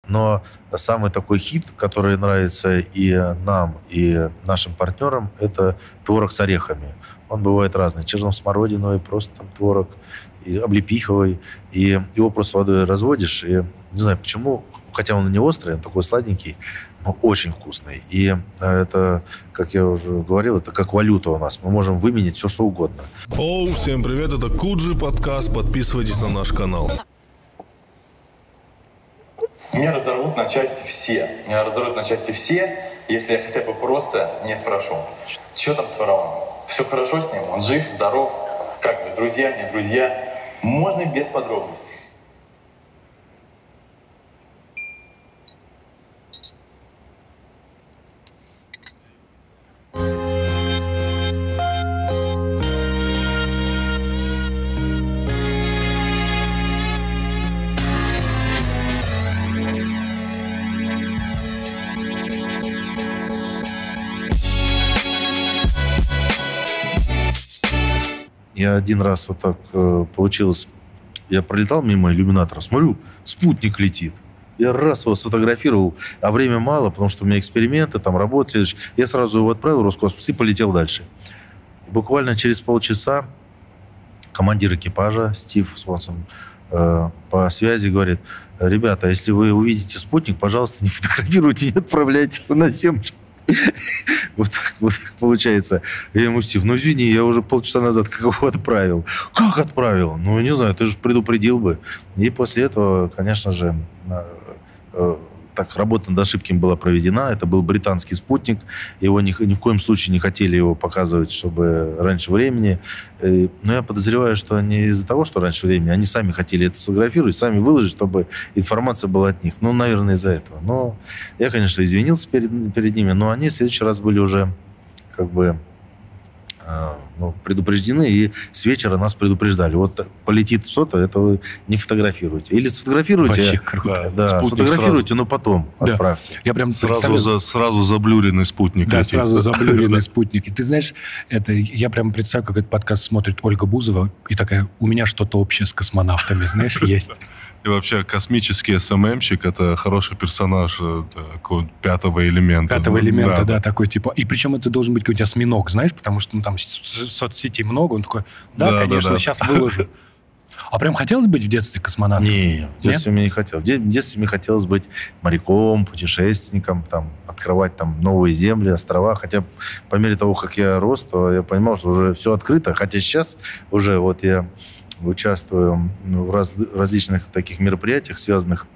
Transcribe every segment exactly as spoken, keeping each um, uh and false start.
Но самый такой хит, который нравится и нам, и нашим партнерам, это творог с орехами. Он бывает разный. Черно-смородиновый, просто там творог, и облепиховый. И его просто водой разводишь. И не знаю почему, хотя он не острый, он такой сладенький, но очень вкусный. И это, как я уже говорил, это как валюта у нас. Мы можем выменять все, что угодно. Оу, всем привет, это Куджи подкаст. Подписывайтесь на наш канал. Меня разорвут на части все. Меня разорвут на части все, если я хотя бы просто не спрошу. Что там с фараоном? Все хорошо с ним? Он жив, здоров? Как бы, друзья, не друзья? Можно без подробностей. Я один раз вот так э, получилось, я пролетал мимо иллюминатора, смотрю, спутник летит. Я раз его сфотографировал, а время мало, потому что у меня эксперименты, там работа. Я сразу его отправил в Роскосмос и полетел дальше. И буквально через полчаса командир экипажа Стив Свонсон э, по связи говорит: ребята, если вы увидите спутник, пожалуйста, не фотографируйте, не отправляйте его на Землю. Вот так, вот так получается. Я ему: Стив, ну извини, я уже полчаса назад как его отправил. Как отправил? Ну, не знаю, ты же предупредил бы. И после этого, конечно же, так, работа над ошибкой была проведена. Это был британский спутник. Его ни, ни в коем случае не хотели его показывать, чтобы раньше времени. Но я подозреваю, что не из-за того, что раньше времени, они сами хотели это сфотографировать, сами выложить, чтобы информация была от них. Ну, наверное, из-за этого. Но я, конечно, извинился перед, перед ними, но они в следующий раз были уже как бы ну, предупреждены, и с вечера нас предупреждали. Вот полетит что-то, это вы не фотографируйте. Или сфотографируйте. Вообще круто. Да, сфотографируйте, сразу, но потом да. отправьте. Я прям сразу, за, сразу заблюренный спутник. Да, летит. сразу заблюренный спутник. И ты знаешь, это, я прям представляю, как этот подкаст смотрит Ольга Бузова, и такая: у меня что-то общее с космонавтами, знаешь, есть. И вообще космический эс эм эм-щик — это хороший персонаж такой, пятого элемента. Пятого элемента, да. да, такой типа. И причем это должен быть какой-нибудь осьминог, знаешь, потому что ну, там соцсетей много. Он такой: да, да конечно, да, да. сейчас выложу. А прям хотелось быть в детстве космонавтом? Не, в детстве мне не хотелось. В детстве мне хотелось быть моряком, путешественником, там, открывать там новые земли, острова. Хотя по мере того, как я рос, то я понимал, что уже все открыто. Хотя сейчас уже вот я участвую в раз, различных таких мероприятиях, связанных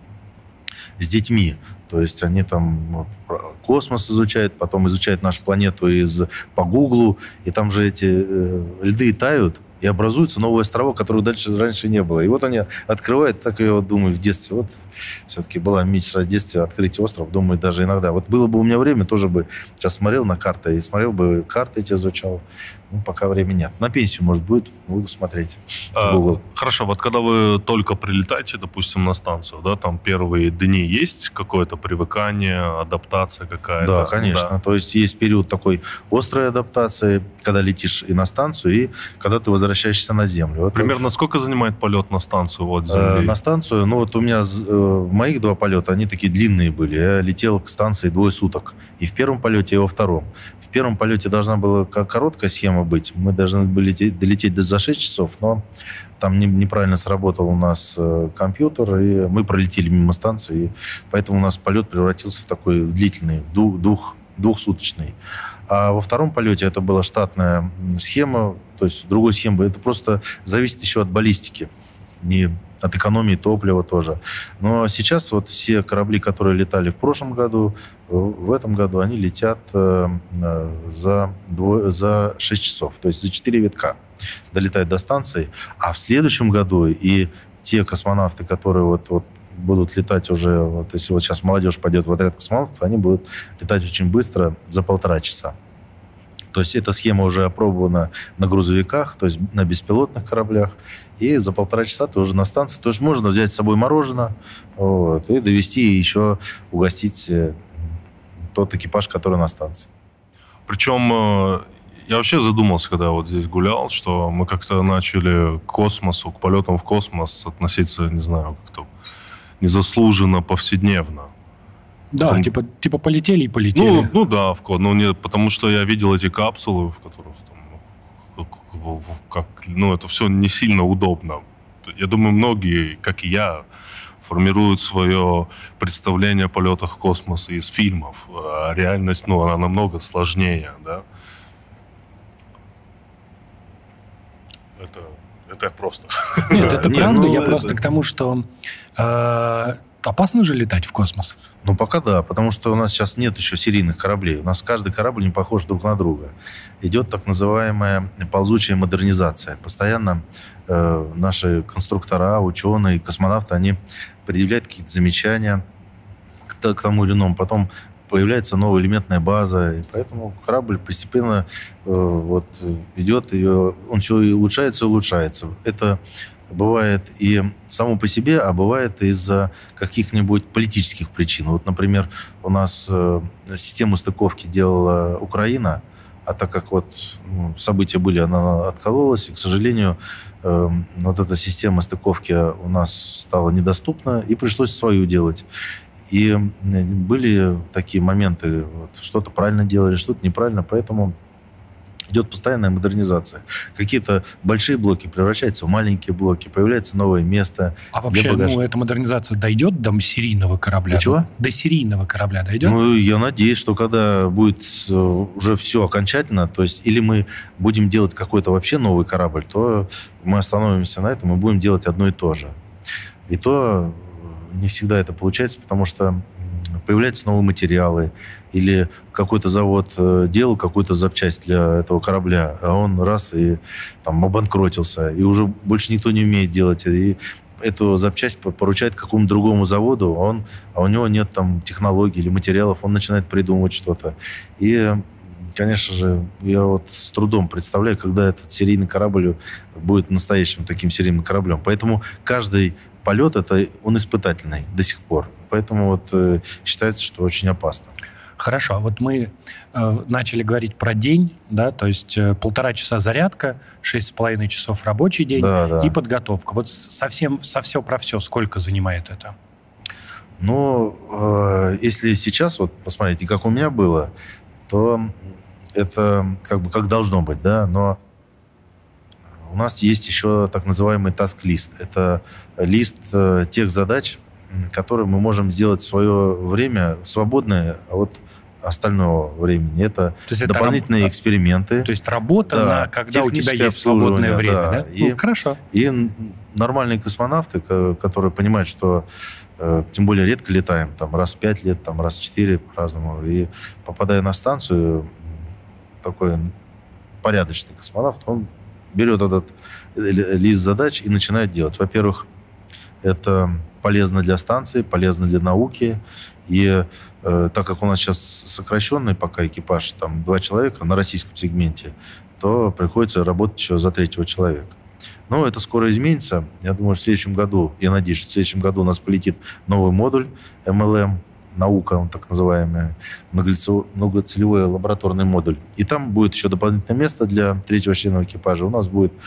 с детьми. То есть они там вот, космос изучают, потом изучают нашу планету из, по Гуглу, и там же эти э, льды тают, и образуются новые острова, которых дальше раньше не было. И вот они открывают, так я вот думаю, в детстве. Вот все-таки была мечта в детстве открыть остров. Думаю, даже иногда. Вот было бы у меня время, тоже бы сейчас смотрел на карты, и смотрел бы, карты эти изучал. Ну, пока времени нет. На пенсию, может, будет, буду смотреть. А, хорошо, вот когда вы только прилетаете, допустим, на станцию, да, там первые дни есть какое-то привыкание, адаптация какая-то? Да, конечно. Да. То есть есть период такой острой адаптации, когда летишь и на станцию, и когда ты возвращаешься на Землю. Это... Примерно сколько занимает полет на станцию? Вот, Земли? На станцию, ну вот у меня моих два полета, они такие длинные были. Я летел к станции двое суток. И в первом полете, и во втором. В первом полете должна была короткая схема быть. Мы должны были долететь за шесть часов, но там не, неправильно сработал у нас э, компьютер, и мы пролетели мимо станции, и поэтому у нас полет превратился в такой длительный, в двух, двух, двухсуточный. А во втором полете это была штатная схема, то есть другой схемы. Это просто зависит еще от баллистики, не от экономии топлива тоже. Но сейчас вот все корабли, которые летали в прошлом году, в этом году они летят э, за, дво, за шесть часов, то есть за четыре витка долетают до станции. А в следующем году и те космонавты, которые вот, вот будут летать уже, вот если вот сейчас молодежь пойдет в отряд космонавтов, они будут летать очень быстро, за полтора часа. То есть эта схема уже опробована на грузовиках, то есть на беспилотных кораблях. И за полтора часа ты уже на станции. То есть можно взять с собой мороженое вот, и довести, и еще угостить тот экипаж, который на станции. Причем я вообще задумался, когда вот здесь гулял, что мы как-то начали к космосу, к полетам в космос относиться, не знаю, как-то незаслуженно повседневно. Да, Потом... типа, типа полетели и полетели. Ну, ну да, в, ну, не, потому что я видел эти капсулы, в которых там, как, как, ну, это все не сильно удобно. Я думаю, многие, как и я, формируют свое представление о полетах в космос из фильмов. А реальность, ну, она намного сложнее, да. Это, это просто. Нет, это Не, правда. ну, Я это- просто к тому, что э, опасно же летать в космос. Ну, пока да, потому что у нас сейчас нет еще серийных кораблей. У нас каждый корабль не похож друг на друга. Идет так называемая ползучая модернизация. Постоянно э, наши конструктора, ученые, космонавты, они предъявляют какие-то замечания к, т- к тому или иному. Потом появляется новая элементная база, и поэтому корабль постепенно э, вот, идет, и он все и улучшается, и улучшается. Это бывает и само по себе, а бывает из-за каких-нибудь политических причин. Вот, например, у нас э, систему стыковки делала Украина, а так как вот ну, события были, она откололась, и, к сожалению, э, вот эта система стыковки у нас стала недоступна, и пришлось свою делать. И были такие моменты, вот, что-то правильно делали, что-то неправильно, поэтому идет постоянная модернизация. Какие-то большие блоки превращаются в маленькие блоки, появляется новое место. А вообще, багажа. ну, эта модернизация дойдет до серийного корабля? До чего? До серийного корабля дойдет? Ну, я надеюсь, что когда будет э, уже все окончательно, то есть или мы будем делать какой-то вообще новый корабль, то мы остановимся на этом и будем делать одно и то же. И то не всегда это получается, потому что появляются новые материалы, или какой-то завод э, делал какую-то запчасть для этого корабля, а он раз и там обанкротился, и уже больше никто не умеет делать, и эту запчасть поручает какому-то другому заводу, а, он, а у него нет там технологий или материалов, он начинает придумывать что-то. И, конечно же, я вот с трудом представляю, когда этот серийный корабль будет настоящим таким серийным кораблем. Поэтому каждый полет, это он испытательный до сих пор. Поэтому вот э, считается, что очень опасно. Хорошо, а вот мы э, начали говорить про день, да, то есть э, полтора часа зарядка, шесть с половиной часов рабочий день Да, да. и подготовка. Вот совсем, со все про все, сколько занимает это? Ну, э, если сейчас вот посмотрите, как у меня было, то это как бы как должно быть, да, но у нас есть еще так называемый task-лист. Это лист э, тех задач, которые мы можем сделать в свое время свободное, а вот остального времени. Это То есть это дополнительные раб- эксперименты. То есть работа, Да, на, когда у тебя техническое есть свободное время, обслуживание, да? да. И- Ну, хорошо. И н- нормальные космонавты, ко- которые понимают, что э, тем более редко летаем, там раз в пять лет, там раз в четыре по-разному, и попадая на станцию, такой порядочный космонавт, он берет этот э, лист задач и начинает делать. Во-первых, это полезно для станции, полезно для науки. И э, так как у нас сейчас сокращенный пока экипаж, там два человека на российском сегменте, то приходится работать еще за третьего человека. Но это скоро изменится. Я думаю, что в следующем году, я надеюсь, что в следующем году у нас полетит новый модуль эм эл эм, наука, он так называемый, многоцелевой, многоцелевой лабораторный модуль. И там будет еще дополнительное место для третьего члена экипажа. У нас будет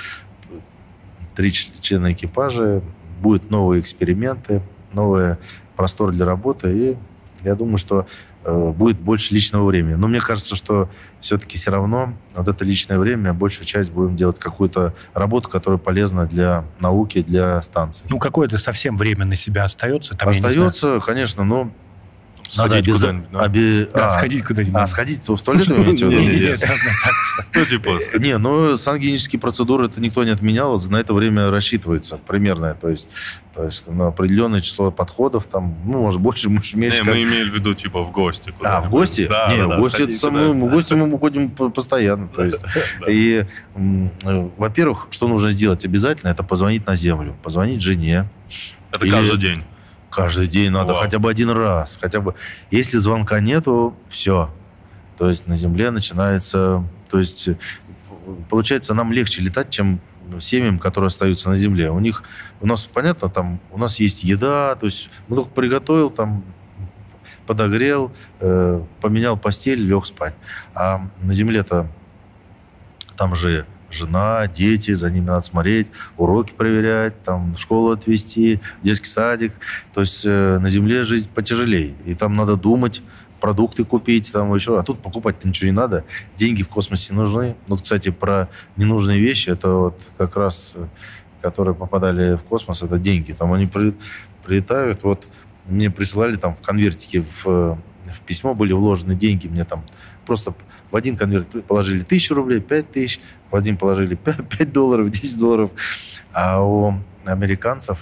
три члена экипажа, будут новые эксперименты, новый простор для работы, и я думаю, что э, будет больше личного времени. Но мне кажется, что все-таки все равно вот это личное время, большую часть будем делать какую-то работу, которая полезна для науки, для станции. Ну, какое-то совсем время на себя остается? Там, я не знаю. Остается, конечно, но надо Сходить обяза- куда-нибудь, да? обе- Да, а, сходить куда-нибудь. А, сходить в туалет вы имеете в виду? Не, не, Не, не. нет, я знаю, так. Ну, типа, Не, ну, сангенические процедуры это никто не отменял, на это время рассчитывается примерное, то есть, то есть на определенное число подходов, там, ну, может, больше, может, меньше. не, как- мы имели в виду, типа, в гости. А, куда-нибудь. в гости? Да, не, да, в да, гости, это сходить самое, куда-нибудь. в гости мы ходим по- постоянно, то есть. Да. И, м, э, во-первых, что нужно сделать обязательно, это позвонить на землю, позвонить жене. Это Или- каждый день. Каждый день надо, Вау. хотя бы один раз. Хотя бы. Если звонка нету, все. То есть на Земле начинается... То есть э, получается, нам легче летать, чем семьям, которые остаются на Земле. У них, у нас, понятно, там, у нас есть еда, то есть мы только приготовил, там, подогрел, э, поменял постель, лег спать. А на Земле-то там же жена, дети, за ними надо смотреть, уроки проверять, там, в школу отвезти, в детский садик. То есть э, на Земле жизнь потяжелее. И там надо думать, продукты купить, там еще. А тут покупать-то ничего не надо. Деньги в космосе нужны. Вот, кстати, про ненужные вещи, это вот как раз, которые попадали в космос, это деньги. Там они при, прилетают, вот мне присылали там в конвертике в, в письмо были вложены деньги, мне там просто в один конверт положили тысячу рублей, пять тысяч, в один положили пять долларов, десять долларов. А у американцев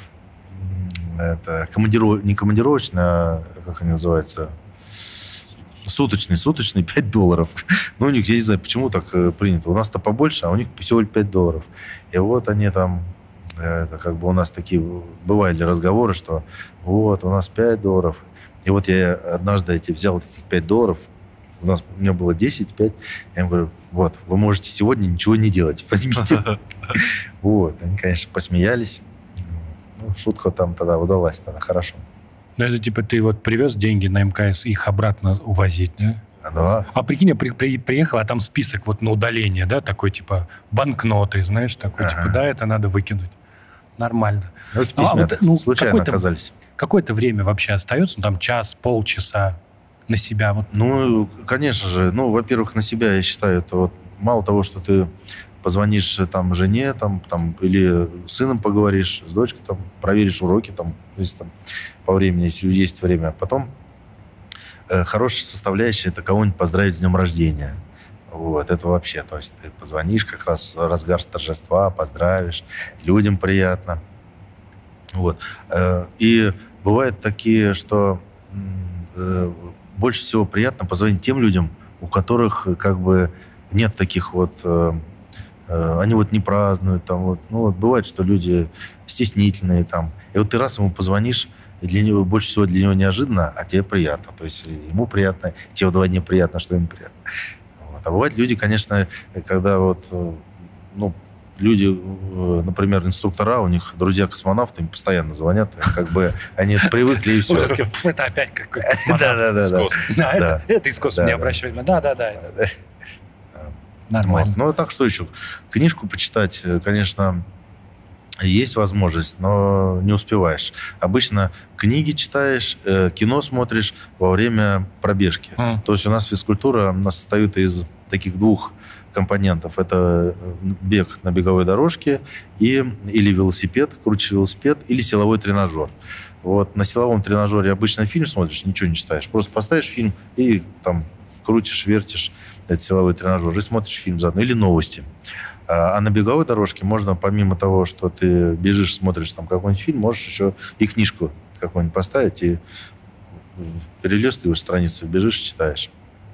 это командиров... не командировочный, а как они называются? Суточный, суточный пять долларов. Ну, у них, я не знаю, почему так принято. У нас-то побольше, а у них всего лишь пять долларов. И вот они там, это как бы у нас такие бывали разговоры, что вот, у нас пять долларов. И вот я однажды эти, взял этих пять долларов, у нас, у меня было десять, пять, я им говорю, вот, вы можете сегодня ничего не делать, возьмите. Вот, они, конечно, посмеялись. Шутка там тогда удалась, тогда хорошо. Ну, это типа ты вот привез деньги на МКС, их обратно увозить, да? Да. А прикинь, я при, при, приехал, а там список вот на удаление, да, такой типа банкноты, знаешь, такой ага. типа, да, это надо выкинуть. Нормально. Ну, это письма, а, вот, ну, случайно оказались. Какое-то время вообще остается, ну, там час, полчаса на себя? Вот. Ну, конечно же. Ну, во-первых, на себя, я считаю, это вот мало того, что ты позвонишь там жене, там, там, или с сыном поговоришь, с дочкой, там, проверишь уроки, там, то есть, там, по времени, если есть время. Потом э, хорошая составляющая — это кого-нибудь поздравить с днем рождения. Вот, это вообще, то есть ты позвонишь как раз в разгар торжества, поздравишь, людям приятно. Вот. Э, и бывают такие, что э, больше всего приятно позвонить тем людям, у которых как бы нет таких вот... Э, они вот не празднуют, там вот, ну вот бывает, что люди стеснительные там, и вот ты раз ему позвонишь, и для него больше всего для него неожиданно, а тебе приятно, то есть ему приятно, тебе вдвойне приятно, что ему приятно. Вот. А бывают люди, конечно, когда вот, ну, люди, например, инструктора, у них друзья космонавты, им постоянно звонят, как бы они привыкли и все. Это опять какой-то космонавт. Да-да-да. Это из космоса, не обращай внимания. Да-да-да. Нормально. Вот. Ну, так что еще? Книжку почитать, конечно, есть возможность, но не успеваешь. Обычно книги читаешь, кино смотришь во время пробежки. Mm. То есть у нас физкультура у нас состоит из таких двух компонентов. Это бег на беговой дорожке и, или велосипед, крутишь велосипед, или силовой тренажер. Вот на силовом тренажере обычно фильм смотришь, ничего не читаешь. Просто поставишь фильм и там крутишь, вертишь этот силовой тренажер и смотришь фильм заодно. Или новости. А, а на беговой дорожке можно, помимо того, что ты бежишь, смотришь там какой-нибудь фильм, можешь еще и книжку какую-нибудь поставить и перелистываешь страницы, бежишь, читаешь.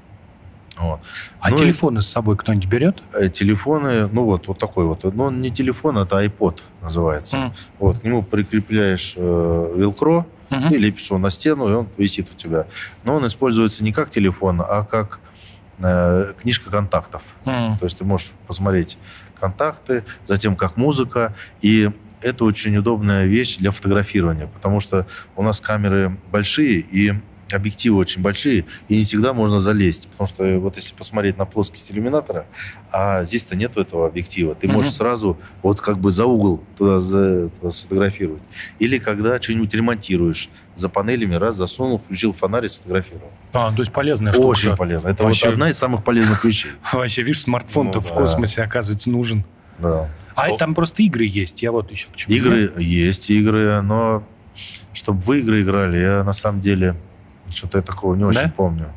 Вот. А ну телефоны и, с собой кто-нибудь берет? Телефоны, ну вот, вот такой вот. Ну, не телефон, это iPod называется. Mm. Вот, к нему прикрепляешь э, велкро mm-hmm. и лепишь его на стену, и он висит у тебя. Но он используется не как телефон, а как э, книжка контактов. Mm. То есть ты можешь посмотреть контакты, затем как музыка. И это очень удобная вещь для фотографирования, потому что у нас камеры большие, и объективы очень большие, и не всегда можно залезть. Потому что вот если посмотреть на плоскость иллюминатора, а здесь-то нету этого объектива, ты mm-hmm. можешь сразу вот как бы за угол туда, за, туда сфотографировать. Или когда что-нибудь ремонтируешь, за панелями раз засунул, включил фонарь и сфотографировал. А, то есть полезная штука. Очень полезно. Это вообще... вот одна из самых полезных вещей. Вообще, видишь, смартфон-то в космосе, оказывается, нужен. Да. А там просто игры есть. Я вот еще к чему. Игры есть, игры, но чтобы вы игры играли, я на самом деле... Что-то я такого не очень да? помню.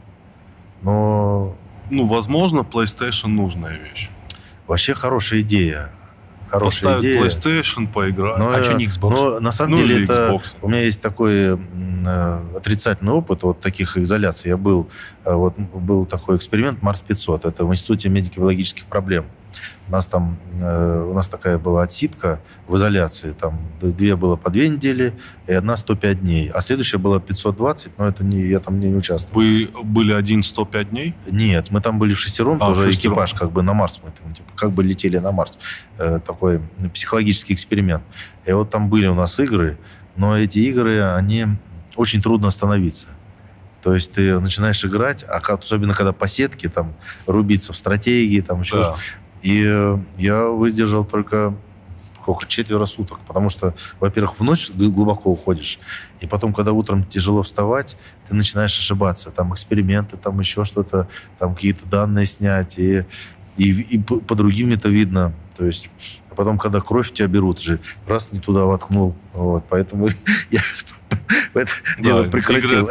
Но... Ну, возможно, PlayStation нужная вещь. Вообще хорошая идея. Хорошая Поставить идея. PlayStation, поиграть. Но, а что не Xbox? Но на самом ну, деле это... Xbox. У меня есть такой э, отрицательный опыт вот таких изоляций. Я был... Э, вот, был такой эксперимент Марс пятьсот. Это в Институте медико-биологических проблем. У нас там... Э, у нас такая была отсидка в изоляции. Там две было по две недели, и одна сто пять дней. А следующая была пятьсот двадцать, но это не, я там не участвовал. Вы были один сто пять дней? Нет, мы там были в шестером, а, тоже шестером. Экипаж как бы на Марс. Мы там, типа, как бы летели на Марс. Э, такой психологический эксперимент. И вот там были у нас игры, но эти игры, они очень трудно остановиться. То есть ты начинаешь играть, а особенно когда по сетке, там, рубиться в стратегии, там еще... Да. И я выдержал только сколько, четверо суток. Потому что, во-первых, в ночь глубоко уходишь. И потом, когда утром тяжело вставать, ты начинаешь ошибаться. Там эксперименты, там еще что-то, там какие-то данные снять. И, и, и по другим это видно. То есть, а потом, когда кровь тебя берут же, раз не туда воткнул. Вот, поэтому я это дело прекратил.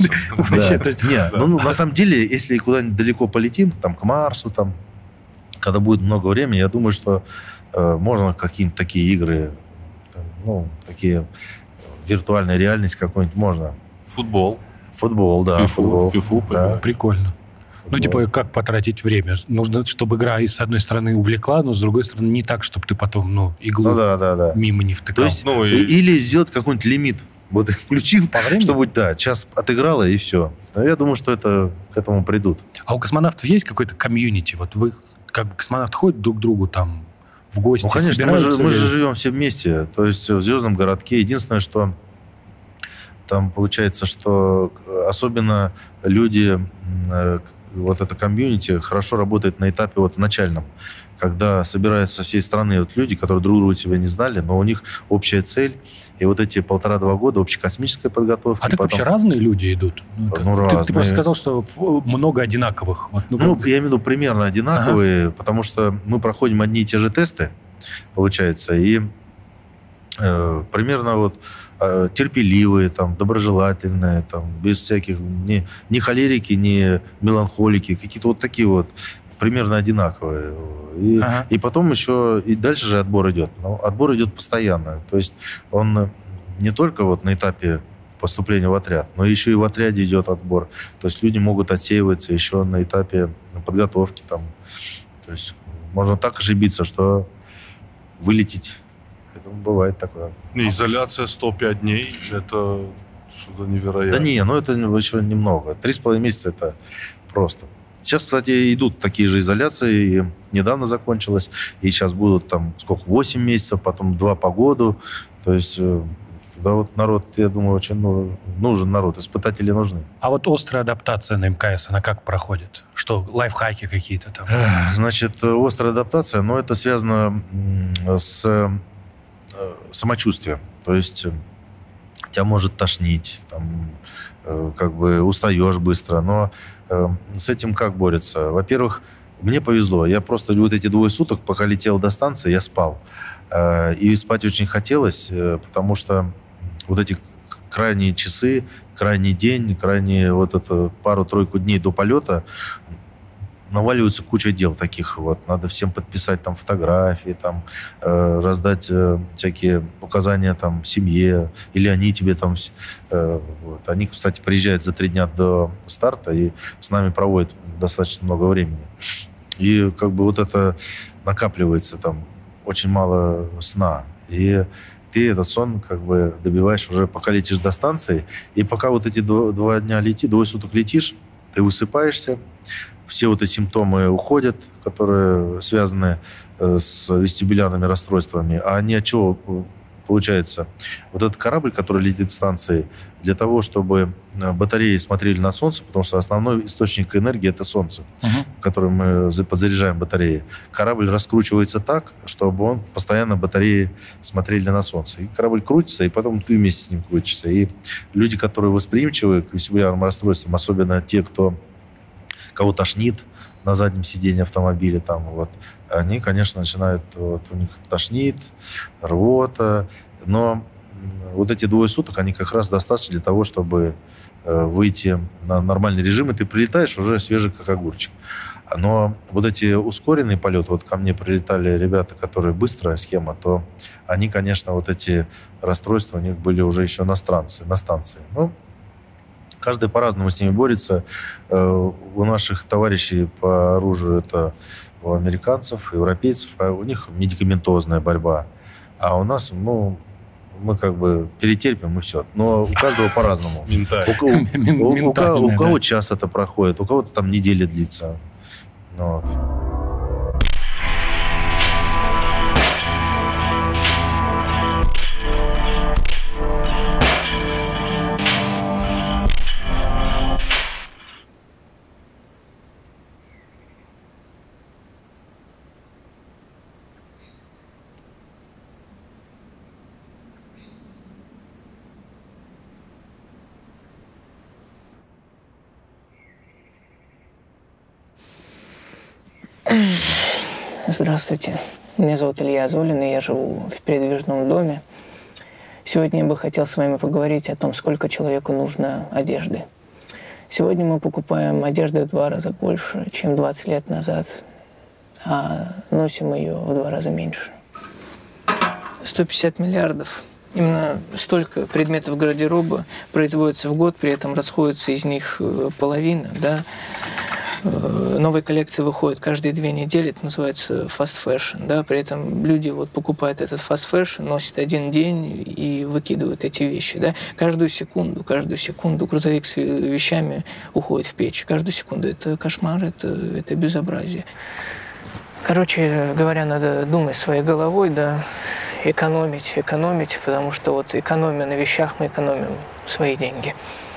Нет, ну, на самом деле, если куда-нибудь далеко полетим, там, к Марсу, там, когда будет много времени, я думаю, что э, можно какие-нибудь такие игры, ну, такие виртуальная реальность какой-нибудь можно. Футбол. Футбол, да. Фифу, футбол. Фифу, да. Прикольно. Футбол. Ну, типа, как потратить время? Нужно, чтобы игра, с одной стороны, увлекла, но с другой стороны, не так, чтобы ты потом, ну, иглу ну, да, да, да. мимо не втыкал. То есть, ну, и... Или сделать какой-нибудь лимит. Вот их включил, чтобы, да, час отыграло, и все. Но я думаю, что это к этому придут. А у космонавтов есть какой-то комьюнити? Вот вы, как бы, космонавты ходят друг к другу там в гости, ну, конечно, мы же, мы же живем все вместе. То есть в звездном городке. Единственное, что там получается, что особенно люди, вот это комьюнити хорошо работает на этапе вот начальном. Когда собираются со всей страны вот люди, которые друг друга тебя не знали, но у них общая цель. И вот эти полтора-два года общекосмической подготовки. А так потом... вообще разные люди идут? Ну, это... ну, ты, разные. Ты просто сказал, что много одинаковых. Вот, ну, ну, как... я имею в виду примерно одинаковые, ага. потому что мы проходим одни и те же тесты, получается, и э, примерно вот э, терпеливые, там, доброжелательные, там, без всяких ни, ни холерики, ни меланхолики, какие-то вот такие вот примерно одинаковые. И, ага. и потом еще, и дальше же отбор идет. Но отбор идет постоянно. То есть он не только вот на этапе поступления в отряд, но еще и в отряде идет отбор. То есть люди могут отсеиваться еще на этапе подготовки. Там. То есть можно так ошибиться, что вылететь. Это бывает такое. Изоляция сто пять дней, это что-то невероятное. Да не, ну это еще немного. Три с половиной месяца это просто. Сейчас, кстати, идут такие же изоляции, и недавно закончилось, и сейчас будут там сколько, восемь месяцев, потом два по году. То есть, да, вот народ, я думаю, очень нужен народ, испытатели нужны. А вот острая адаптация на эм ка эс, она как проходит? Что, лайфхаки какие-то там? Значит, острая адаптация, но это связано с самочувствием. То есть тебя может тошнить, там, как бы устаешь быстро, но с этим как борются? Во-первых, мне повезло. Я просто вот эти двое суток, пока летел до станции, я спал. И спать очень хотелось, потому что вот эти крайние часы, крайний день, крайние вот эту пару-тройку дней до полета наваливается куча дел таких вот. Надо всем подписать там фотографии, там, э, раздать э, всякие указания там семье, или они тебе там... Э, вот. Они, кстати, приезжают за три дня до старта и с нами проводят достаточно много времени. И как бы вот это накапливается там, очень мало сна. И ты этот сон как бы добиваешь уже, пока летишь до станции, и пока вот эти два, два дня летишь, двое суток летишь, ты высыпаешься, все вот эти симптомы уходят, которые связаны с вестибулярными расстройствами. А они от чего получается? Вот этот корабль, который летит к станции, для того, чтобы батареи смотрели на солнце, потому что основной источник энергии – это солнце, uh-huh. которым мы подзаряжаем батареи. Корабль раскручивается так, чтобы он постоянно батареи смотрели на солнце. И корабль крутится, и потом ты вместе с ним крутишься. И люди, которые восприимчивы к вестибулярным расстройствам, особенно те, кто кого тошнит на заднем сиденье автомобиля, там, вот, они, конечно, начинают, вот, у них тошнит, рвота, но вот эти двое суток, они как раз достаточно для того, чтобы э, выйти на нормальный режим, и ты прилетаешь уже свежий, как огурчик. Но вот эти ускоренные полеты, вот ко мне прилетали ребята, которые быстрая схема, то они, конечно, вот эти расстройства у них были уже еще на станции. На станции. Ну, каждый по-разному с ними борется. У наших товарищей по оружию это у американцев, европейцев, а у них медикаментозная борьба. А у нас, ну, мы как бы перетерпим и все. Но у каждого по-разному. У, у, у, у, у кого час это проходит, у кого-то там неделя длится. Вот. Здравствуйте. Меня зовут Илья Золин, и я живу в передвижном доме. Сегодня я бы хотел с вами поговорить о том, сколько человеку нужно одежды. Сегодня мы покупаем одежду в два раза больше, чем двадцать лет назад, а носим ее в два раза меньше. сто пятьдесят миллиардов. Именно столько предметов гардероба производится в год, при этом расходится из них половина, да. Новые коллекции выходят каждые две недели, это называется fast fashion, да, при этом люди вот покупают этот fast fashion, носят один день и выкидывают эти вещи, да, каждую секунду, каждую секунду грузовик с вещами уходит в печь, каждую секунду, это кошмар, это, это безобразие. Короче говоря, надо думать своей головой, да, экономить, экономить, потому что вот экономия на вещах, мы экономим свои деньги.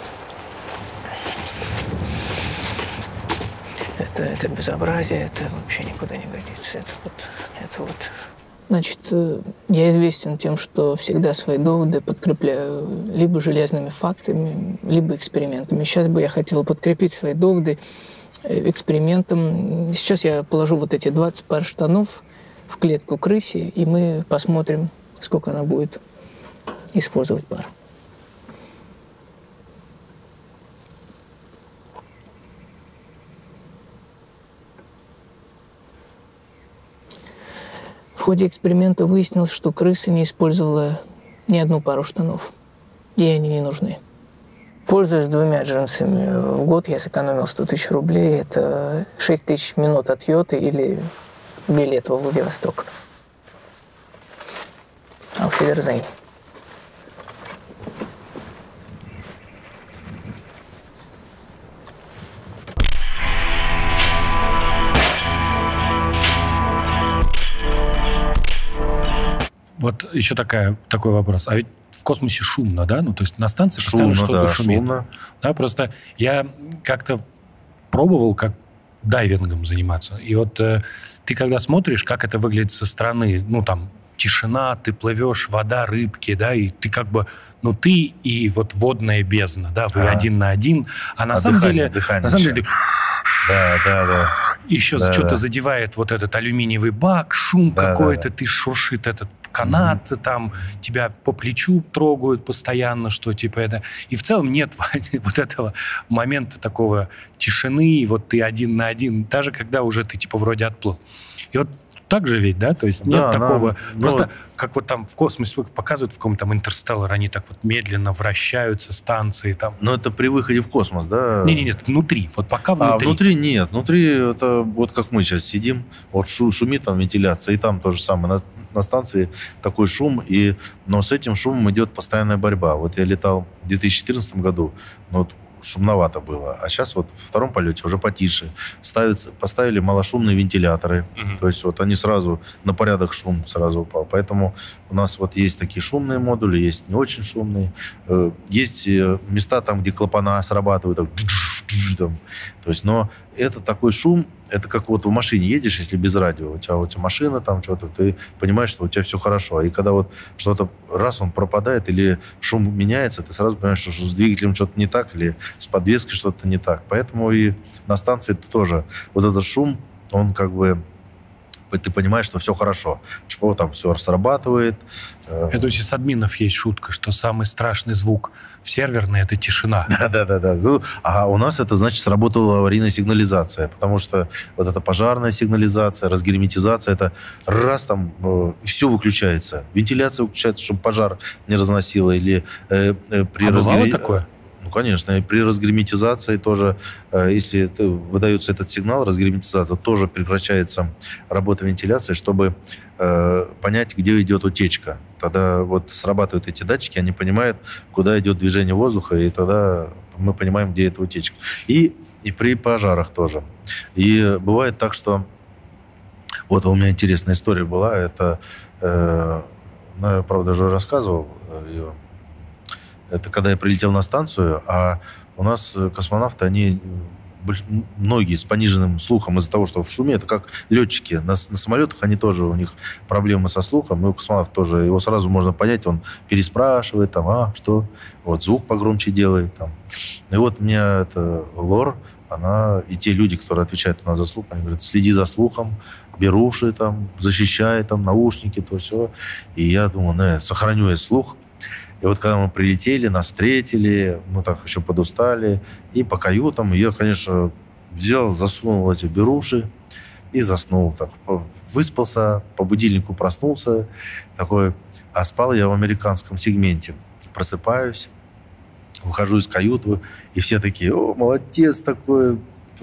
Это, это безобразие, это вообще никуда не годится. Это вот, это вот. Значит, я известен тем, что всегда свои доводы подкрепляю либо железными фактами, либо экспериментами. Сейчас бы я хотел подкрепить свои доводы экспериментом. Сейчас я положу вот эти двадцать пар штанов в клетку крысе, и мы посмотрим, сколько она будет использовать пар. В ходе эксперимента выяснилось, что крыса не использовала ни одну пару штанов. Ей они не нужны. Пользуясь двумя джинсами в год, я сэкономил сто тысяч рублей. Это шесть тысяч минут от Йоты или билет во Владивосток. Auf Wiedersehen. Вот еще такая, такой вопрос. А ведь в космосе шумно, да? Ну, то есть на станции постоянно шумно, что-то да, шумит. Шумно. Да, просто я как-то пробовал как дайвингом заниматься. И вот э, ты когда смотришь, как это выглядит со стороны, ну, там, тишина, ты плывешь, вода, рыбки, да, и ты как бы, ну, ты и вот водная бездна, да, вы а. один на один. А на а самом дыхание, деле... Дыхание на самом деле... Да, да, да. Еще да, что-то да. задевает вот этот алюминиевый бак, шум да, какой-то, да. Ты шуршит этот канат, mm-hmm. там тебя по плечу трогают постоянно, что типа это... И в целом нет вот этого момента такого тишины, вот ты один на один, даже когда уже ты типа вроде отплыл. И вот так же ведь, да? То есть нет да, такого... Да, просто но... как вот там в космосе показывают в каком-то там Интерстеллар, они так вот медленно вращаются, станции там. Но это при выходе в космос, да? Не-не, нет, внутри. Вот пока внутри. А внутри нет. Внутри это вот как мы сейчас сидим, вот шу, шумит там вентиляция, и там то же самое. На, на станции такой шум, и, но с этим шумом идет постоянная борьба. Вот я летал в две тысячи четырнадцатом году, ну, вот шумновато было. А сейчас вот во втором полете уже потише. Ставится, поставили малошумные вентиляторы. Uh-huh. То есть вот они сразу на порядок шум сразу упал. Поэтому у нас вот есть такие шумные модули, есть не очень шумные. Есть места там, где клапана срабатывают. Так, там. То есть, но это такой шум, это как вот в машине едешь, если без радио, у тебя, у тебя машина там что-то, ты понимаешь, что у тебя все хорошо. И когда вот что-то, раз он пропадает или шум меняется, ты сразу понимаешь, что с двигателем что-то не так или с подвеской что-то не так. Поэтому и на станции это тоже вот этот шум, он как бы, ты понимаешь, что все хорошо. Чего там все срабатывает. Это у с админов есть шутка, что самый страшный звук в серверной — это тишина. Да-да-да. Ну, а у нас это, значит, сработала аварийная сигнализация, потому что вот эта пожарная сигнализация, разгерметизация, это раз там э, все выключается. Вентиляция выключается, чтобы пожар не разносило. Или, э, э, при а разгер... бывало такое? Ну, конечно. И при разгерметизации тоже, э, если это, выдается этот сигнал, разгерметизация, тоже прекращается работа вентиляции, чтобы э, понять, где идет утечка. Тогда вот срабатывают эти датчики, они понимают, куда идет движение воздуха, и тогда мы понимаем, где эта утечка. И, и при пожарах тоже. И бывает так, что... Вот у меня интересная история была. Это, э, ну, я, правда, уже рассказывал ее. Это когда я прилетел на станцию, а у нас космонавты, они... многие с пониженным слухом из-за того, что в шуме, это как летчики. На, на самолетах они тоже, у них проблемы со слухом. И у космонавтов тоже, его сразу можно понять, он переспрашивает, там, а, что? Вот, звук погромче делает. Там. И вот у меня это лор, она, и те люди, которые отвечают у нас за слух, они говорят, следи за слухом, беруши там, защищай там, наушники, то все. И я думал, ну, я сохраню я слух. И вот когда мы прилетели, нас встретили, мы так еще подустали, и по каютам я, конечно, взял, засунул эти беруши и заснул. Так, выспался, по будильнику проснулся, такой, а спал я в американском сегменте. Просыпаюсь, выхожу из каюты, и все такие, о, молодец такой,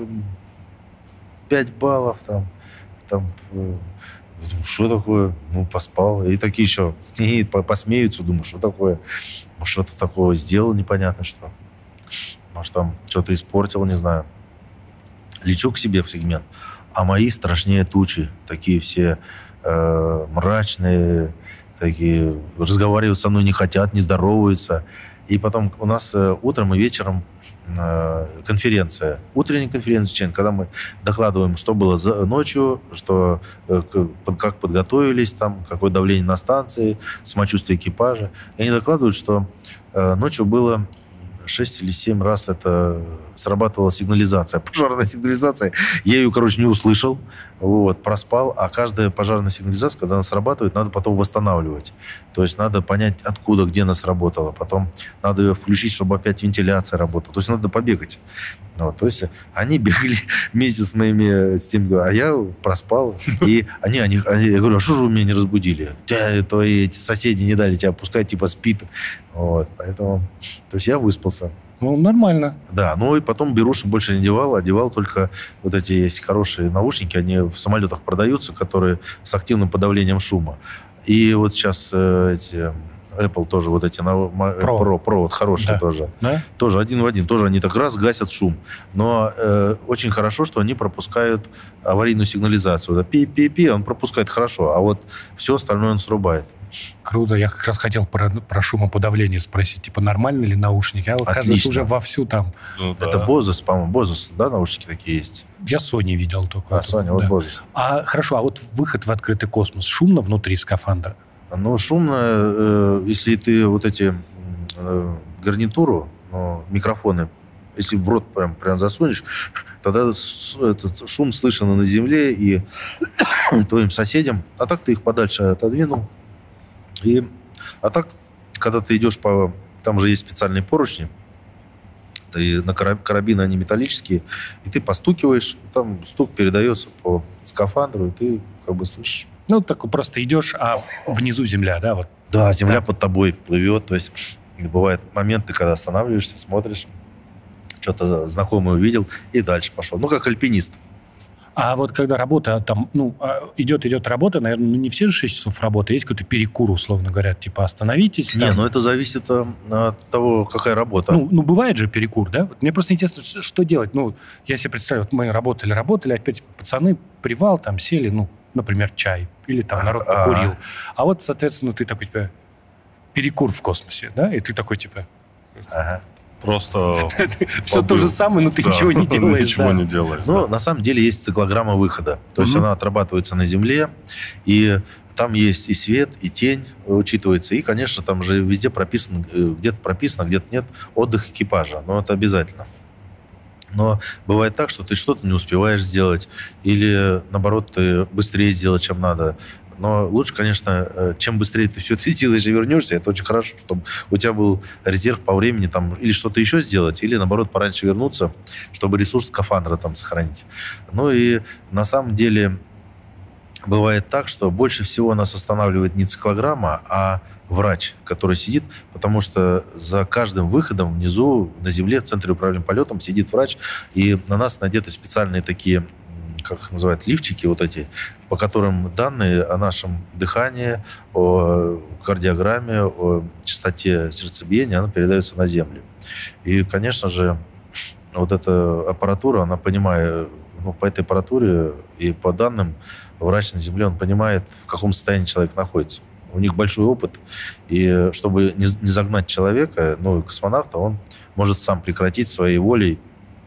пять баллов там, там, думаю, что такое? Ну, поспал. И такие еще, и посмеются, думаю, что такое? Что-то такого сделал непонятно что. Может, там что-то испортил, не знаю. Лечу к себе в сегмент, а мои страшнее тучи. Такие все э, мрачные, такие, разговаривать со мной не хотят, не здороваются. И потом у нас э, утром и вечером э, конференция. Утренняя конференция, когда мы докладываем, что было за ночью, что, э, как подготовились, там, какое давление на станции, самочувствие экипажа. И они докладывают, что э, ночью было шесть или семь раз это срабатывала сигнализация, пожарная сигнализация. Я ее, короче, не услышал, вот, проспал, а каждая пожарная сигнализация, когда она срабатывает, надо потом восстанавливать. То есть надо понять, откуда, где она сработала. Потом надо ее включить, чтобы опять вентиляция работала. То есть надо побегать. Вот, то есть они бегали вместе с моими, с тем, а я проспал. И они, они, они, я говорю, а что же вы меня не разбудили? Тебя, твои эти соседи не дали тебя пускать, типа спит. Вот, поэтому, то есть я выспался. Ну, нормально. Да, ну и потом беруши больше не одевал, одевал только вот эти есть хорошие наушники, они в самолетах продаются, которые с активным подавлением шума. И вот сейчас э, эти Apple тоже вот эти Pro, Pro, Pro вот хорошие да. тоже. Да? Тоже один в один, тоже они так раз гасят шум. Но э, очень хорошо, что они пропускают аварийную сигнализацию. Да, пи-пи-пи, он пропускает хорошо, а вот все остальное он срубает. Круто. Я как раз хотел про, про шумоподавление спросить. Типа, нормально ли наушники? А вот, оказывается, уже вовсю там... Ну, да. Это Bose, по-моему, Bose, да, наушники такие есть? Я Sony видел только. А, Sony, да. Вот Bose. А, хорошо, а вот выход в открытый космос. Шумно внутри скафандра? Ну, шумно, э, если ты вот эти э, гарнитуру, ну, микрофоны, если в рот прям, прям засунешь, тогда этот шум слышно на земле и твоим соседям. А так ты их подальше отодвинул. И, а так, когда ты идешь по... Там же есть специальные поручни. Ты, на караб, карабины, они металлические. И ты постукиваешь, и там стук передается по скафандру, и ты как бы слышишь. Ну, так просто идешь, а внизу земля, да? Вот. Да, земля так. Под тобой плывет. То есть бывают моменты, когда останавливаешься, смотришь, что-то знакомое увидел, и дальше пошел. Ну, как альпинист. А вот когда работа, там, ну, идет-идет работа, наверное, ну, не все же шесть часов работы, есть какой-то перекур, условно говоря, типа остановитесь. Не, ну это зависит от того, какая работа. Ну, ну, бывает же перекур, да? Вот мне просто интересно, что делать. Ну, я себе представляю, вот мы работали-работали, опять пацаны, привал, там сели, ну, например, чай, или там народ покурил. А, а вот, соответственно, ты такой, типа, перекур в космосе, да? И ты такой, типа... Ага. Просто... Все то же самое, но ты ничего не делаешь. Ничего не делаешь. Ну, на самом деле есть циклограмма выхода. То есть она отрабатывается на Земле, и там есть и свет, и тень учитывается. И, конечно, там же везде прописано, где-то прописано, где-то нет, отдых экипажа. Но это обязательно. Но бывает так, что ты что-то не успеваешь сделать, или, наоборот, ты быстрее сделать, чем надо. Но лучше, конечно, чем быстрее ты все это делаешь и вернешься, это очень хорошо, чтобы у тебя был резерв по времени там, или что-то еще сделать, или, наоборот, пораньше вернуться, чтобы ресурс скафандра там сохранить. Ну и на самом деле бывает так, что больше всего нас останавливает не циклограмма, а врач, который сидит, потому что за каждым выходом внизу на земле, в центре управления полетом, сидит врач, и на нас надеты специальные такие, как их называют, лифчики вот эти, по которым данные о нашем дыхании, о кардиограмме, о частоте сердцебиения, она передается на Землю. И, конечно же, вот эта аппаратура, она понимает, ну, по этой аппаратуре и по данным, врач на Земле, он понимает, в каком состоянии человек находится. У них большой опыт, и чтобы не, не загнать человека, ну, космонавта, он может сам прекратить своей волей,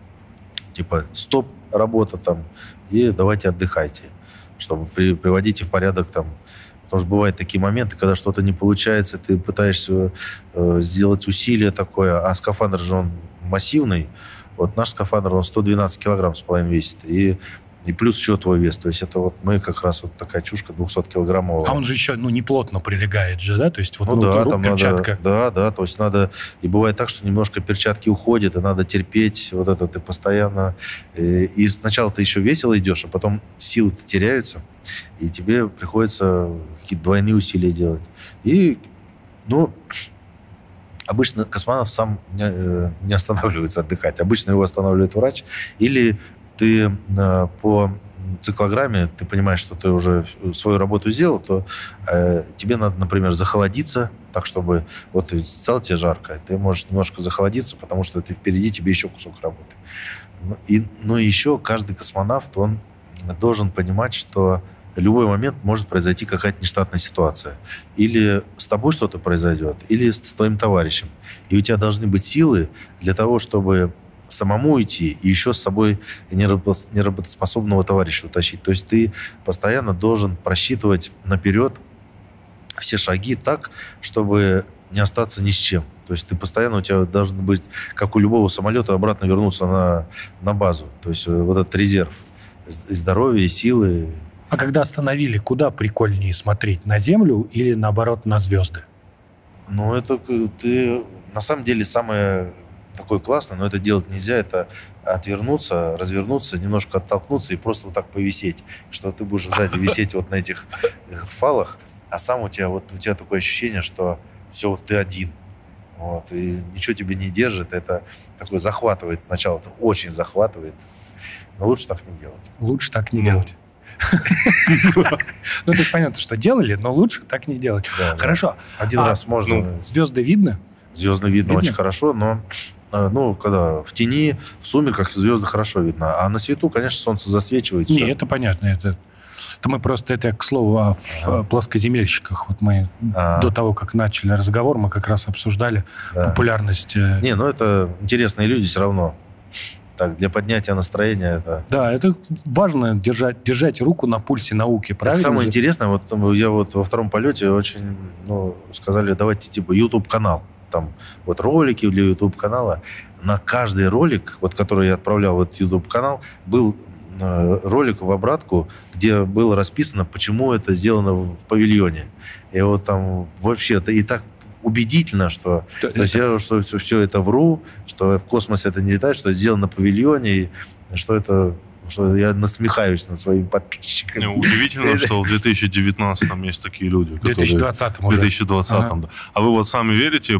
типа, стоп, работа там, и давайте отдыхайте, чтобы при, приводить в порядок там. Потому что бывают такие моменты, когда что-то не получается, ты пытаешься э, сделать усилие такое, а скафандр же он массивный, Вот наш скафандр, он сто двенадцать килограмм с половиной весит. И И плюс еще твой вес. То есть это вот мы как раз вот такая чушка двухсоткилограммовая. А он же еще, ну, не плотно прилегает же, да? То есть вот, ну, ну, да, вот там перчатка. Надо, да, да, то есть надо... И бывает так, что немножко перчатки уходят, и надо терпеть. Вот это ты постоянно... И, и сначала ты еще весело идешь, а потом силы-то теряются, и тебе приходится какие-то двойные усилия делать. И, ну... Обычно космонавт сам не, не останавливается отдыхать. Обычно его останавливает врач. Или ты э, по циклограмме, ты понимаешь, что ты уже свою работу сделал, то э, тебе надо, например, захолодиться, так, чтобы... Вот стало тебе жарко, ты можешь немножко захолодиться, потому что ты впереди, тебе еще кусок работы. И, ну и еще каждый космонавт, он должен понимать, что в любой момент может произойти какая-то нештатная ситуация. Или с тобой что-то произойдет, или с твоим товарищем. И у тебя должны быть силы для того, чтобы самому идти и еще с собой неработоспособного товарища утащить. То есть ты постоянно должен просчитывать наперед все шаги так, чтобы не остаться ни с чем. То есть ты постоянно, у тебя должен быть, как у любого самолета, обратно вернуться на, на базу. То есть вот этот резерв и здоровья, и силы. А когда остановили, куда прикольнее смотреть? На Землю или, наоборот, на звезды? Ну, это ты... На самом деле, самое такое классное, но это делать нельзя, это отвернуться, развернуться, немножко оттолкнуться и просто вот так повисеть. Что ты будешь сзади висеть вот на этих фалах, а сам у тебя, вот, у тебя такое ощущение, что все, вот ты один. Вот, и ничего тебе не держит. Это такое захватывает. Сначала это очень захватывает. Но лучше так не делать. Лучше так не делать. Ну, то есть понятно, что делали, но лучше так не делать. Хорошо. Один раз можно. Звезды видно? Звезды видно очень хорошо, но ну, когда в тени, в сумерках звезды хорошо видно. А на свету, конечно, солнце засвечивает. Не, это понятно. Это, это мы просто, это, к слову, о а. плоскоземельщиках. Вот мы а. до того, как начали разговор, мы как раз обсуждали да. популярность. Не, ну это интересные люди все равно. Так, для поднятия настроения это... Да, это важно, держать, держать руку на пульсе науки, правильно? Так самое же? интересное, вот я вот во втором полете очень, ну, сказали, давайте типа YouTube-канал. Там вот ролики для YouTube-канала. На каждый ролик, вот который я отправлял в этот YouTube-канал, был э, ролик в обратку, где было расписано, почему это сделано в павильоне. И вот там вообще это и так убедительно, что, то, то есть я, что все, все это вру, что в космосе это не летает, что это сделано на павильоне, и что это... что я насмехаюсь над своими подписчиками. Не, удивительно, что в две тысячи девятнадцатом есть такие люди. В две тысячи двадцатом уже. В две тысячи двадцатом, ага. да. А вы вот сами верите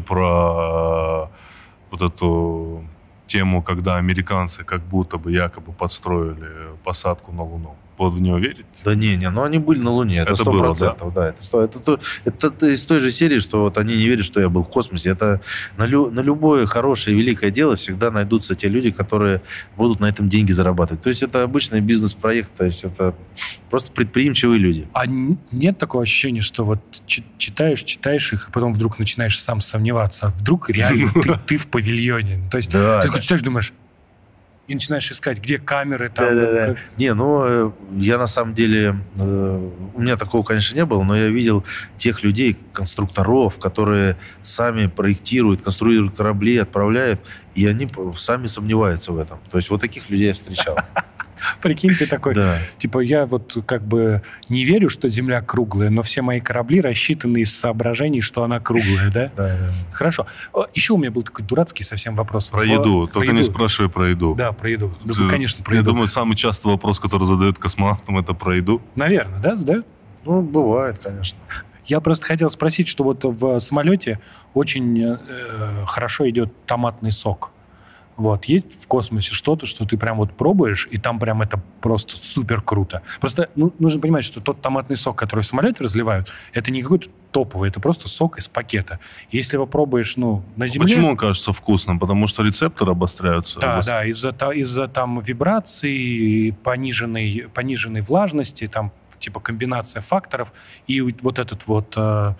про вот эту тему, когда американцы как будто бы якобы подстроили посадку на Луну? Вот в нее верите? Да не, не, ну они были на Луне, это сто процентов. Да? Да, это, это, это, это, это из той же серии, что вот они не верят, что я был в космосе. Это на, лю, на любое хорошее, великое дело всегда найдутся те люди, которые будут на этом деньги зарабатывать. То есть это обычный бизнес-проект, то есть это просто предприимчивые люди. А нет такого ощущения, что вот читаешь, читаешь их, и потом вдруг начинаешь сам сомневаться, а вдруг реально ты, ты в павильоне? То есть да, ты да. читаешь, думаешь, и начинаешь искать, где камеры, там... Да, да, да. Не, ну, я на самом деле... У меня такого, конечно, не было, но я видел тех людей, конструкторов, которые сами проектируют, конструируют корабли, отправляют, и они сами сомневаются в этом. То есть вот таких людей я встречал. Прикинь, ты такой, да. типа, я вот как бы не верю, что Земля круглая, но все мои корабли рассчитаны из соображений, что она круглая, да? Да, да. Хорошо. Еще у меня был такой дурацкий совсем вопрос. Про в... еду. Только про не еду. Спрашивай про еду. Да, про еду. Да, конечно, про я еду. Я думаю, самый частый вопрос, который задают космонавтам, это про еду. Наверное, да, задают? Ну, бывает, конечно. Я просто хотел спросить, что вот в самолете очень э, хорошо идет томатный сок. Вот, есть в космосе что-то, что ты прям вот пробуешь, и там прям это просто супер круто. Просто ну, нужно понимать, что тот томатный сок, который в самолете разливают, это не какой-то топовый, это просто сок из пакета. Если его пробуешь, ну, на Земле... Почему он кажется вкусным? Потому что рецепторы обостряются. Да, обос... да, из-за, из-за там вибраций, пониженной, пониженной влажности, там типа комбинация факторов, и вот этот вот... Э,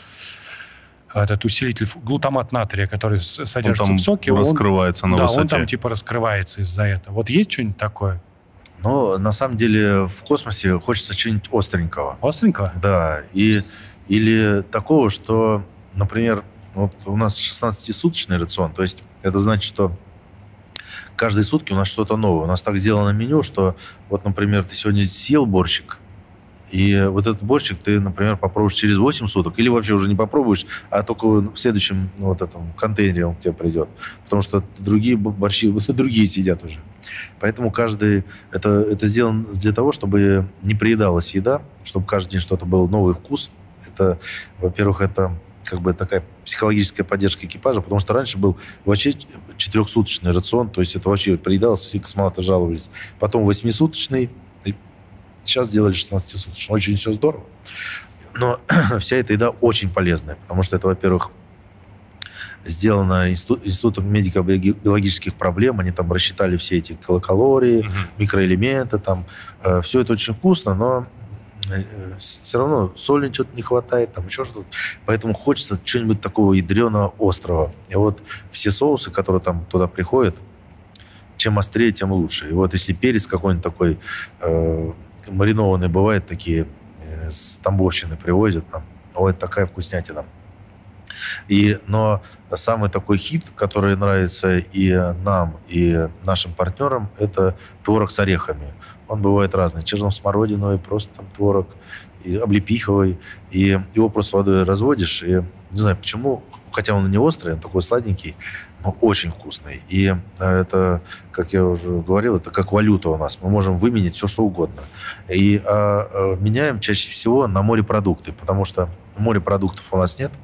этот усилитель, глутамат натрия, который содержится он в соке, он раскрывается на да, высоте. Он там типа раскрывается из-за этого. Вот есть что-нибудь такое? Ну, на самом деле, в космосе хочется чего-нибудь остренького. Остренького? Да. И, или такого, что, например, вот у нас шестнадцатисуточный рацион, то есть это значит, что каждые сутки у нас что-то новое. У нас так сделано меню, что вот, например, ты сегодня съел борщик, и вот этот борщик ты, например, попробуешь через восемь суток, или вообще уже не попробуешь, а только в следующем ну, вот этом контейнере он к тебе придет. Потому что другие борщи, вот другие сидят уже. Поэтому каждый... Это, это сделано для того, чтобы не приедалась еда, чтобы каждый день что-то было новый вкус. Это, во-первых, это как бы такая психологическая поддержка экипажа, потому что раньше был вообще четырехсуточный рацион, то есть это вообще приедалось, все космонавты жаловались. Потом восьмисуточный, сейчас сделали шестнадцатисуточный. Очень все здорово. Но вся эта еда очень полезная, потому что это, во-первых, сделано институт, институтом медико-биологических проблем. Они там рассчитали все эти килокалории, угу. микроэлементы. Там. Все это очень вкусно, но все равно соли что-то не хватает, там еще что-то. Поэтому хочется чего-нибудь такого ядреного, острого. И вот все соусы, которые там туда приходят, чем острее, тем лучше. И вот если перец какой-нибудь такой э, маринованный бывает, такие э, с Тамбовщины привозят нам, о, это такая вкуснятина. И, но самый такой хит, который нравится и нам, и нашим партнерам, это творог с орехами. Он бывает разный. Черносмородиновый, просто там творог, и облепиховый. И его просто водой разводишь. И не знаю почему, хотя он не острый, он такой сладенький, но очень вкусный. И это, как я уже говорил, это как валюта у нас. Мы можем выменять все, что угодно. И а, а, меняем чаще всего на морепродукты, потому что морепродуктов у нас нет.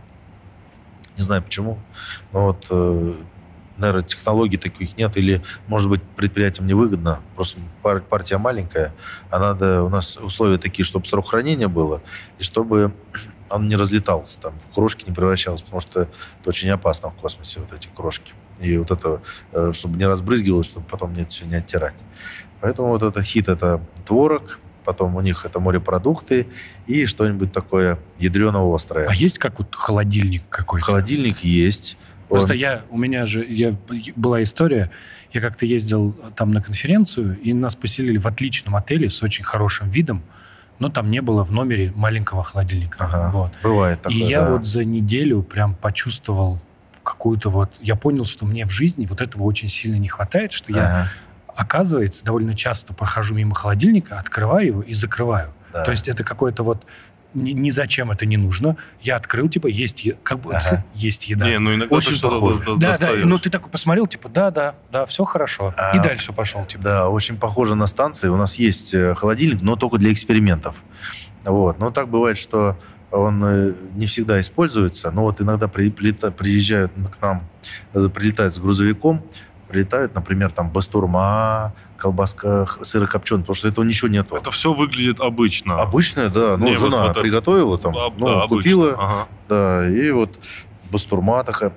Не знаю почему. Но вот, э, наверное, технологий таких нет. Или, может быть, предприятиям невыгодно. Просто пар- партия маленькая. А надо... У нас условия такие, чтобы срок хранения было, и чтобы он не разлетался, там, в крошки не превращался, потому что это очень опасно в космосе, вот эти крошки. И вот это, э, чтобы не разбрызгивалось, чтобы потом не, все не оттирать. Поэтому вот это хит, это творог, потом у них это морепродукты и что-нибудь такое ядрено-острое. А есть как вот холодильник какой-то? Холодильник есть. Просто Он... я, у меня же я, была история, я как-то ездил там на конференцию, и нас поселили в отличном отеле с очень хорошим видом, но там не было в номере маленького холодильника. Ага, вот. Бывает такое, И я да. вот за неделю прям почувствовал какую-то вот... Я понял, что мне в жизни вот этого очень сильно не хватает, что ага. я... Оказывается, довольно часто прохожу мимо холодильника, открываю его и закрываю. Да. То есть это какое-то вот... Ни, ни зачем это не нужно. Я открыл, типа, есть, е... как бы, ага. есть еда. Не, ну иногда очень похоже. Да, да, ну ты такой посмотрел, типа, да, да, да, все хорошо. А, и дальше пошел, типа. Да, очень похоже на станции. У нас есть холодильник, но только для экспериментов. Вот. Но так бывает, что он не всегда используется. Но вот иногда при, приезжают к нам, прилетают с грузовиком, прилетают, например, там бастурма, колбаска сырокопченая, потому что этого ничего нету. Это все выглядит обычно. Обычное, да. Ну, не, жена вот это... приготовила там, да, ну, да, купила, ага. да, и вот бастурма такая,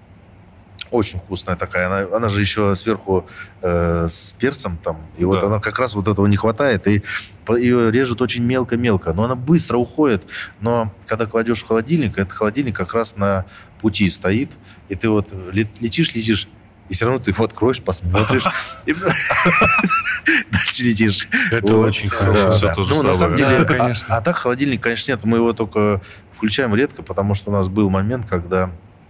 очень вкусная такая. Она, она же еще сверху э, с перцем там, и вот да. она как раз вот этого не хватает, и ее режут очень мелко-мелко, но она быстро уходит. Но когда кладешь в холодильник, этот холодильник как раз на пути стоит, и ты вот летишь, летишь, и все равно ты его откроешь, посмотришь, и дальше летишь. Это очень хорошо. Ну, на самом деле, а так холодильник, конечно, нет. Мы его только включаем редко, потому что у нас был момент, когда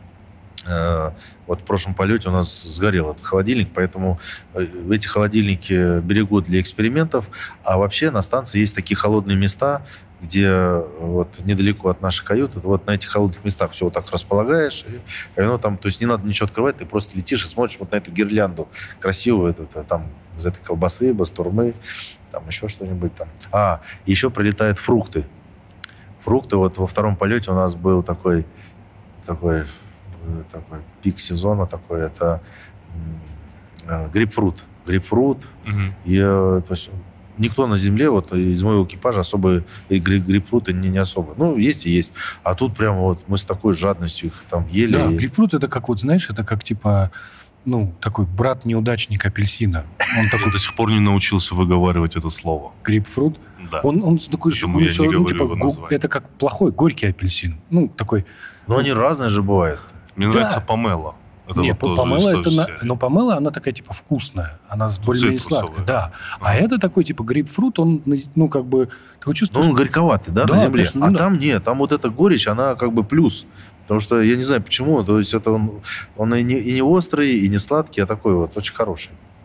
вот в прошлом полете у нас сгорел этот холодильник, поэтому эти холодильники берегут для экспериментов. А вообще на станции есть такие холодные места, где вот недалеко от нашей каюты, вот на этих холодных местах все вот так располагаешь, и оно там, то есть не надо ничего открывать, ты просто летишь и смотришь вот на эту гирлянду красивую, это, это, там из этой колбасы, бастурмы, там еще что-нибудь там. А, еще прилетают фрукты. Фрукты, вот во втором полете у нас был такой, такой, такой пик сезона, такой, это э, грейпфрут. Грейпфрут, угу. и, то есть никто на земле, вот из моего экипажа особо грейпфруты не, не особо. Ну, есть и есть. А тут прямо вот мы с такой жадностью их там ели. Да, и... грейпфрут это как, вот знаешь, это как типа, ну, такой брат-неудачник апельсина. Он такой до сих пор не научился выговаривать это слово. Грейпфрут? Да. Он, он такой, он, я еще, не ну, типа, го, это как плохой, горький апельсин. Ну, такой... Но они разные же бывают. Мне да. нравится помело. Это не, вот помело это на, но помело она такая типа вкусная, она более-менее сладкая, да. А, а это такой типа грейпфрут, он ну как бы такой чувствуешь. Ну он горьковатый, да, да на земле. Конечно, а ну, там да. нет, там вот эта горечь, она как бы плюс, потому что я не знаю почему, то есть это он, он и не, и не острый, и не сладкий, а такой вот очень хороший.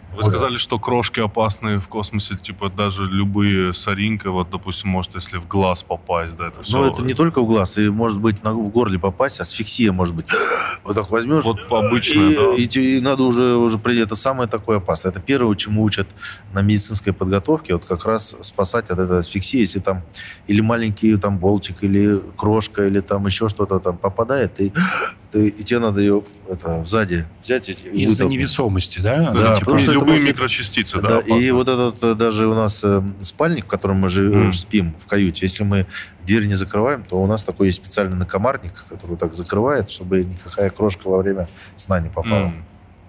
Вы сказали, что крошки опасные в космосе, типа даже любые соринка, вот, допустим, может, если в глаз попасть, да, это все... Ну, это не только в глаз, и может быть в горле попасть, асфиксия может быть. Вот так возьмешь. Вот обычно, и, да. И, и, и надо уже, уже прийти. Это самое такое опасное. Это первое, чему учат на медицинской подготовке, вот как раз спасать от этой асфиксии, если там или маленький там болтик, или крошка, или там еще что-то там попадает, и, и, и тебе надо ее это, сзади взять. Из-за невесомости, да? Да, типа, потому что любые может... микрочастицы, да. да, И вот этот даже у нас э, спальник, в котором мы же mm. спим в каюте, если мы дверь не закрываем, то у нас такой есть специальный накомарник, который так закрывает, чтобы никакая крошка во время сна не попала. Mm.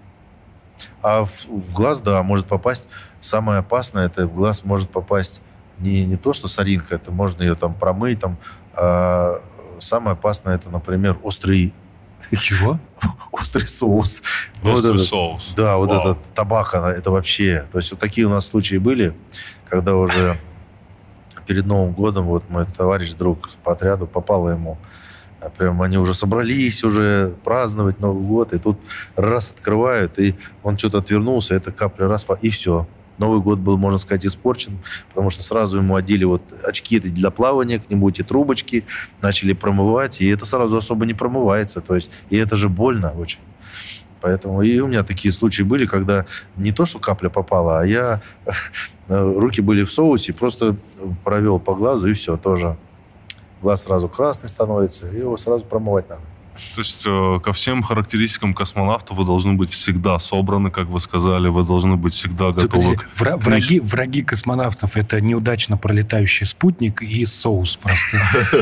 А в, в глаз, да, может попасть. Самое опасное, это в глаз может попасть не, не то, что соринка, это можно ее там промыть, там, а самое опасное, это, например, острый... Чего? Острый соус. Острый вот этот, соус. Да, вот Вау. этот табак, это вообще... То есть вот такие у нас случаи были, когда уже перед Новым годом вот мой товарищ, друг по отряду, попало ему. Прям они уже собрались уже праздновать Новый год, и тут раз открывают, и он что-то отвернулся, эта капля раз, и все. Новый год был, можно сказать, испорчен, потому что сразу ему одели вот очки для плавания, к нему эти трубочки, начали промывать, и это сразу особо не промывается, то есть, и это же больно очень. Поэтому и у меня такие случаи были, когда не то, что капля попала, а я... Руки были в соусе, просто провел по глазу, и все, тоже. Глаз сразу красный становится, и его сразу промывать надо. То есть э, ко всем характеристикам космонавта вы должны быть всегда собраны, как вы сказали, вы должны быть всегда готовы. Вра- враги, враги космонавтов — это неудачно пролетающий спутник и соус просто.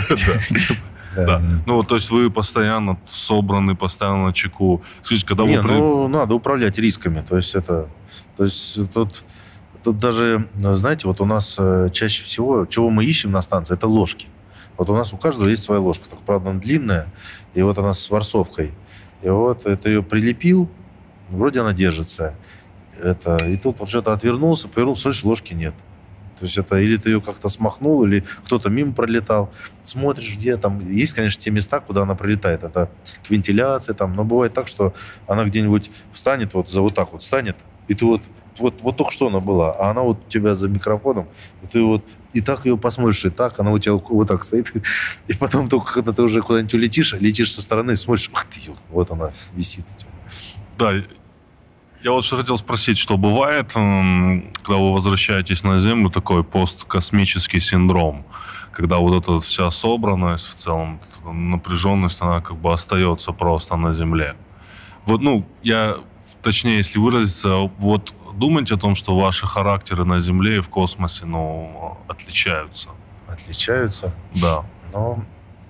Да. Ну, то есть вы постоянно собраны, постоянно на чеку. Скажите, когда вы... Не, ну, надо управлять рисками. То есть это... То есть тут... Тут даже, знаете, вот у нас чаще всего, чего мы ищем на станции, это ложки. Вот у нас у каждого есть своя ложка. Только, правда, она длинная, и вот она с ворсовкой. И вот это ее прилепил, вроде она держится. Это, и тут вот что-то отвернулся, повернулся, слышишь, ложки нет. То есть это или ты ее как-то смахнул, или кто-то мимо пролетал. Смотришь, где там... Есть, конечно, те места, куда она прилетает. Это к вентиляции там. Но бывает так, что она где-нибудь встанет, вот за вот так вот встанет, и ты вот Вот, вот только что она была, а она вот у тебя за микрофоном, и ты вот и так ее посмотришь, и так, она у тебя вот так стоит, и потом только, когда ты уже куда-нибудь улетишь, летишь со стороны, смотришь, ах ты, вот она висит. Да, я вот что хотел спросить, что бывает, когда вы возвращаетесь на Землю, такой посткосмический синдром, когда вот эта вся собранность, в целом напряженность, она как бы остается просто на Земле. Вот, ну, я, точнее, если выразиться, вот думайте о том, что ваши характеры на Земле и в космосе, ну, отличаются. Отличаются? Да. Но,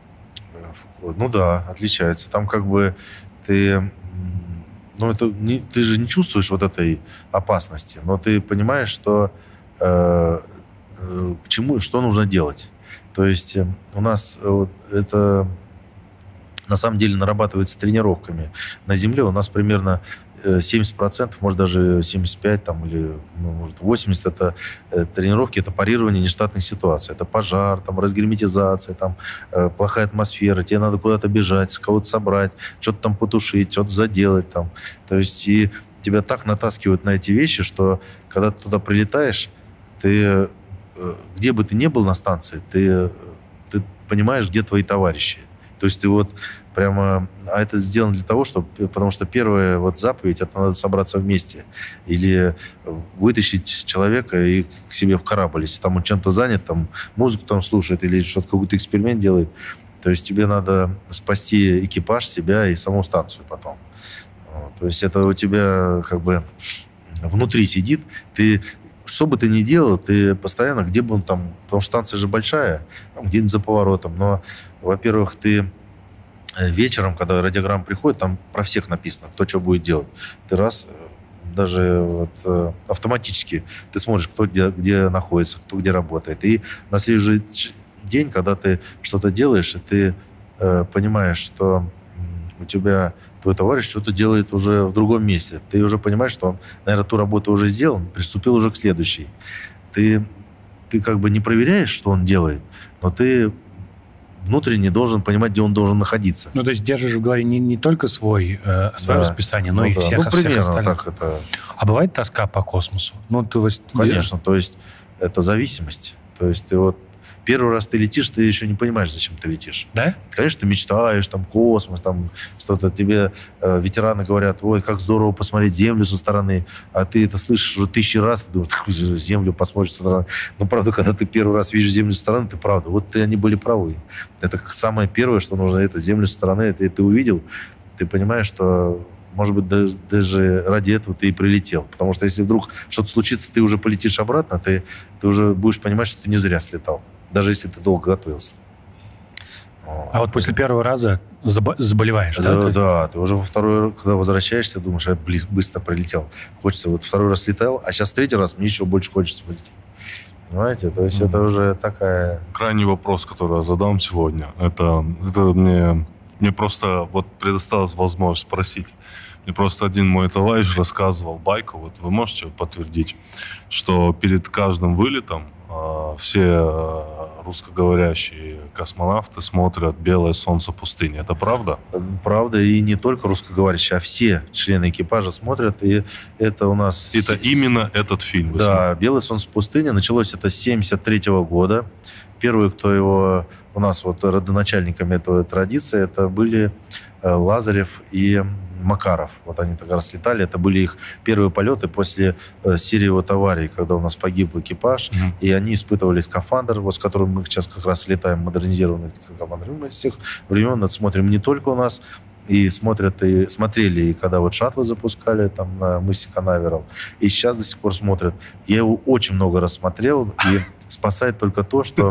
ну да, отличаются. Там как бы ты... Ну, это не, ты же не чувствуешь вот этой опасности, но ты понимаешь, что э, э, к чему, что нужно делать. То есть э, у нас э, это на самом деле нарабатывается тренировками. На Земле у нас примерно семьдесят процентов, может даже семьдесят пять процентов там, или ну, может, восемьдесят процентов это э, тренировки, это парирование нештатной ситуации. Это пожар, там, разгерметизация, там, э, плохая атмосфера, тебе надо куда-то бежать, кого-то собрать, что-то там потушить, что-то заделать. Там. То есть и тебя так натаскивают на эти вещи, что когда ты туда прилетаешь, ты, э, где бы ты ни был на станции, ты, ты понимаешь, где твои товарищи. То есть ты вот прямо... А это сделано для того, чтобы... Потому что первая вот заповедь, это надо собраться вместе. Или вытащить человека и к себе в корабль. Если там он чем-то занят, там музыку там слушает или что-то, какой-то эксперимент делает. То есть тебе надо спасти экипаж, себя и саму станцию потом. Вот. То есть это у тебя как бы внутри сидит. Ты... Что бы ты ни делал, ты постоянно, где бы он там... Потому что станция же большая, там, где-нибудь за поворотом. Но, во-первых, ты вечером, когда радиограмма приходит, там про всех написано, кто что будет делать. Ты раз, даже вот, автоматически ты смотришь, кто где, где находится, кто где работает. И на следующий день, когда ты что-то делаешь, и ты э, понимаешь, что у тебя... твой товарищ что-то делает уже в другом месте. Ты уже понимаешь, что он, наверное, ту работу уже сделал, приступил уже к следующей. Ты, ты как бы не проверяешь, что он делает, но ты внутренне должен понимать, где он должен находиться. Ну, то есть держишь в голове не, не только свой, э, свое да. расписание, но ну, и да. всех, ну, всех примерно остальных. Так это... А бывает тоска по космосу? Ну, ты вот... Конечно, то есть это зависимость. То есть ты вот первый раз ты летишь, ты еще не понимаешь, зачем ты летишь. Да? Конечно, ты мечтаешь, там, космос, там, что-то. Тебе э, ветераны говорят, ой, как здорово посмотреть Землю со стороны. А ты это слышишь уже тысячи раз, ты думаешь, Землю посмотришь со стороны. Но, правда, когда ты первый раз видишь Землю со стороны, ты правда, вот ты, они были правы. Это самое первое, что нужно, это Землю со стороны. Это ты увидел, ты понимаешь, что... Может быть, даже, даже ради этого ты и прилетел. Потому что если вдруг что-то случится, ты уже полетишь обратно, ты, ты уже будешь понимать, что ты не зря слетал. Даже если ты долго готовился. А вот после первого раза забо- заболеваешь, да? Да, да, ты уже во второй раз, когда возвращаешься, думаешь, я близ, быстро прилетел. Хочется, вот второй раз летал, а сейчас третий раз мне еще больше хочется полететь. Понимаете? То есть mm-hmm. это уже такая... Крайний вопрос, который я задам сегодня, это, это мне, мне просто вот предоставилась возможность спросить. Мне просто один мой товарищ рассказывал байку, вот вы можете подтвердить, что перед каждым вылетом э, все э, русскоговорящие космонавты смотрят «Белое солнце пустыни». Это правда? Правда, и не только русскоговорящие, а все члены экипажа смотрят, и это у нас... Это с... именно этот фильм? Да, смотрите? «Белое солнце пустыни». Началось это с семьдесят третьего года. Первые, кто его... У нас вот родоначальниками этой традиции, это были Лазарев и Макаров. Вот они так раз летали. Это были их первые полеты после э, серии вот аварий, когда у нас погиб экипаж, mm-hmm. и они испытывали скафандр, вот с которым мы сейчас как раз летаем, модернизированный скафандр. Мы с тех времен это смотрим не только у нас, и смотрят, и смотрели, и когда вот шаттлы запускали там на мысе Канаверал, и сейчас до сих пор смотрят. Я его очень много раз смотрел, и спасает только то, что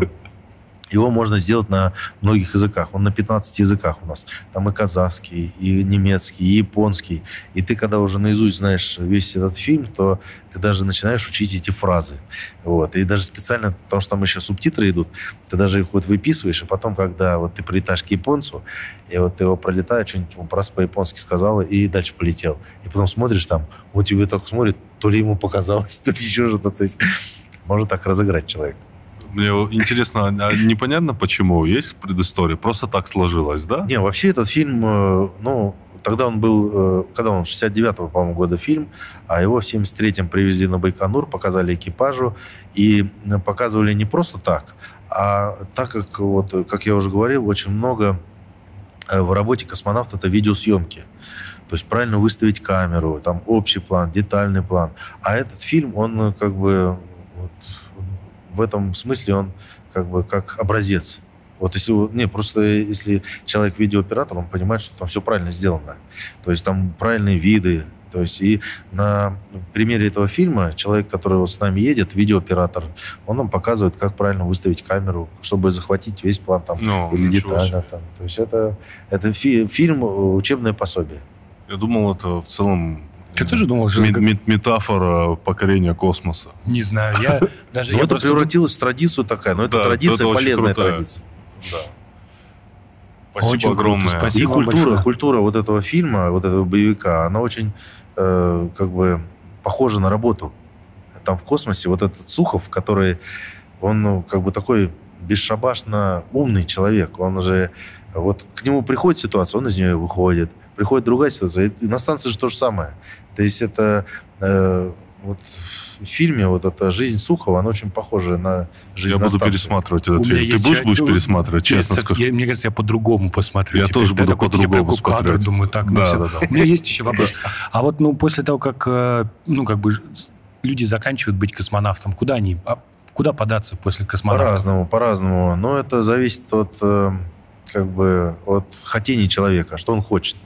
его можно сделать на многих языках. Он на пятнадцати языках у нас. Там и казахский, и немецкий, и японский. И ты, когда уже наизусть знаешь весь этот фильм, то ты даже начинаешь учить эти фразы. Вот. И даже специально, потому что там еще субтитры идут, ты даже их вот выписываешь, и потом, когда вот ты прилетаешь к японцу, и вот ты его пролетаешь, что-нибудь ему просто по-японски сказал, и дальше полетел. И потом смотришь там, он тебе так смотрит, то ли ему показалось, то ли еще что-то. То есть можно так разыграть человека. Мне интересно, а непонятно почему? Есть предыстория? Просто так сложилось, да? Не, вообще этот фильм, ну, тогда он был, когда он, шестьдесят девятого, по-моему, года фильм, а его в семьдесят третьем привезли на Байконур, показали экипажу, и показывали не просто так, а так как, вот, как я уже говорил, очень много в работе космонавта это видеосъемки. То есть правильно выставить камеру, там общий план, детальный план. А этот фильм, он как бы... Вот, в этом смысле он как бы как образец. Вот если... Не, просто если человек видеооператор, он понимает, что там все правильно сделано. То есть там правильные виды. То есть и на примере этого фильма человек, который вот с нами едет, видеооператор, он нам показывает, как правильно выставить камеру, чтобы захватить весь план там, ну, или детально. Там. То есть это, это фи- фильм учебное пособие. Я думал, это в целом... Ты тоже думал, что... Мет- метафора покорения космоса. Не знаю, я даже... Ну, это превратилось в традицию такая, но это традиция, полезная традиция. Да. Спасибо огромное. И культура, культура вот этого фильма, вот этого боевика, она очень э, как бы похожа на работу. Там в космосе вот этот Сухов, который, он ну, как бы такой бесшабашно умный человек. Он же, вот к нему приходит ситуация, он из нее выходит. Приходит другая ситуация. И на станции же то же самое. То есть это э, вот в фильме вот эта жизнь Сухова, она очень похожа на жизнь я на буду станции. пересматривать этот фильм. Ты будешь, будешь пересматривать, честно скажу? Я, мне кажется, я по-другому посмотрю. Я теперь. тоже буду по-другому смотреть. Кадр, думаю, так, ну, да, все. Да, да. У меня есть еще вопрос. А вот ну, после того, как ну, как бы люди заканчивают быть космонавтом, куда они, куда податься после космонавта? По-разному, по-разному. Но это зависит от, как бы, от хотения человека, что он хочет.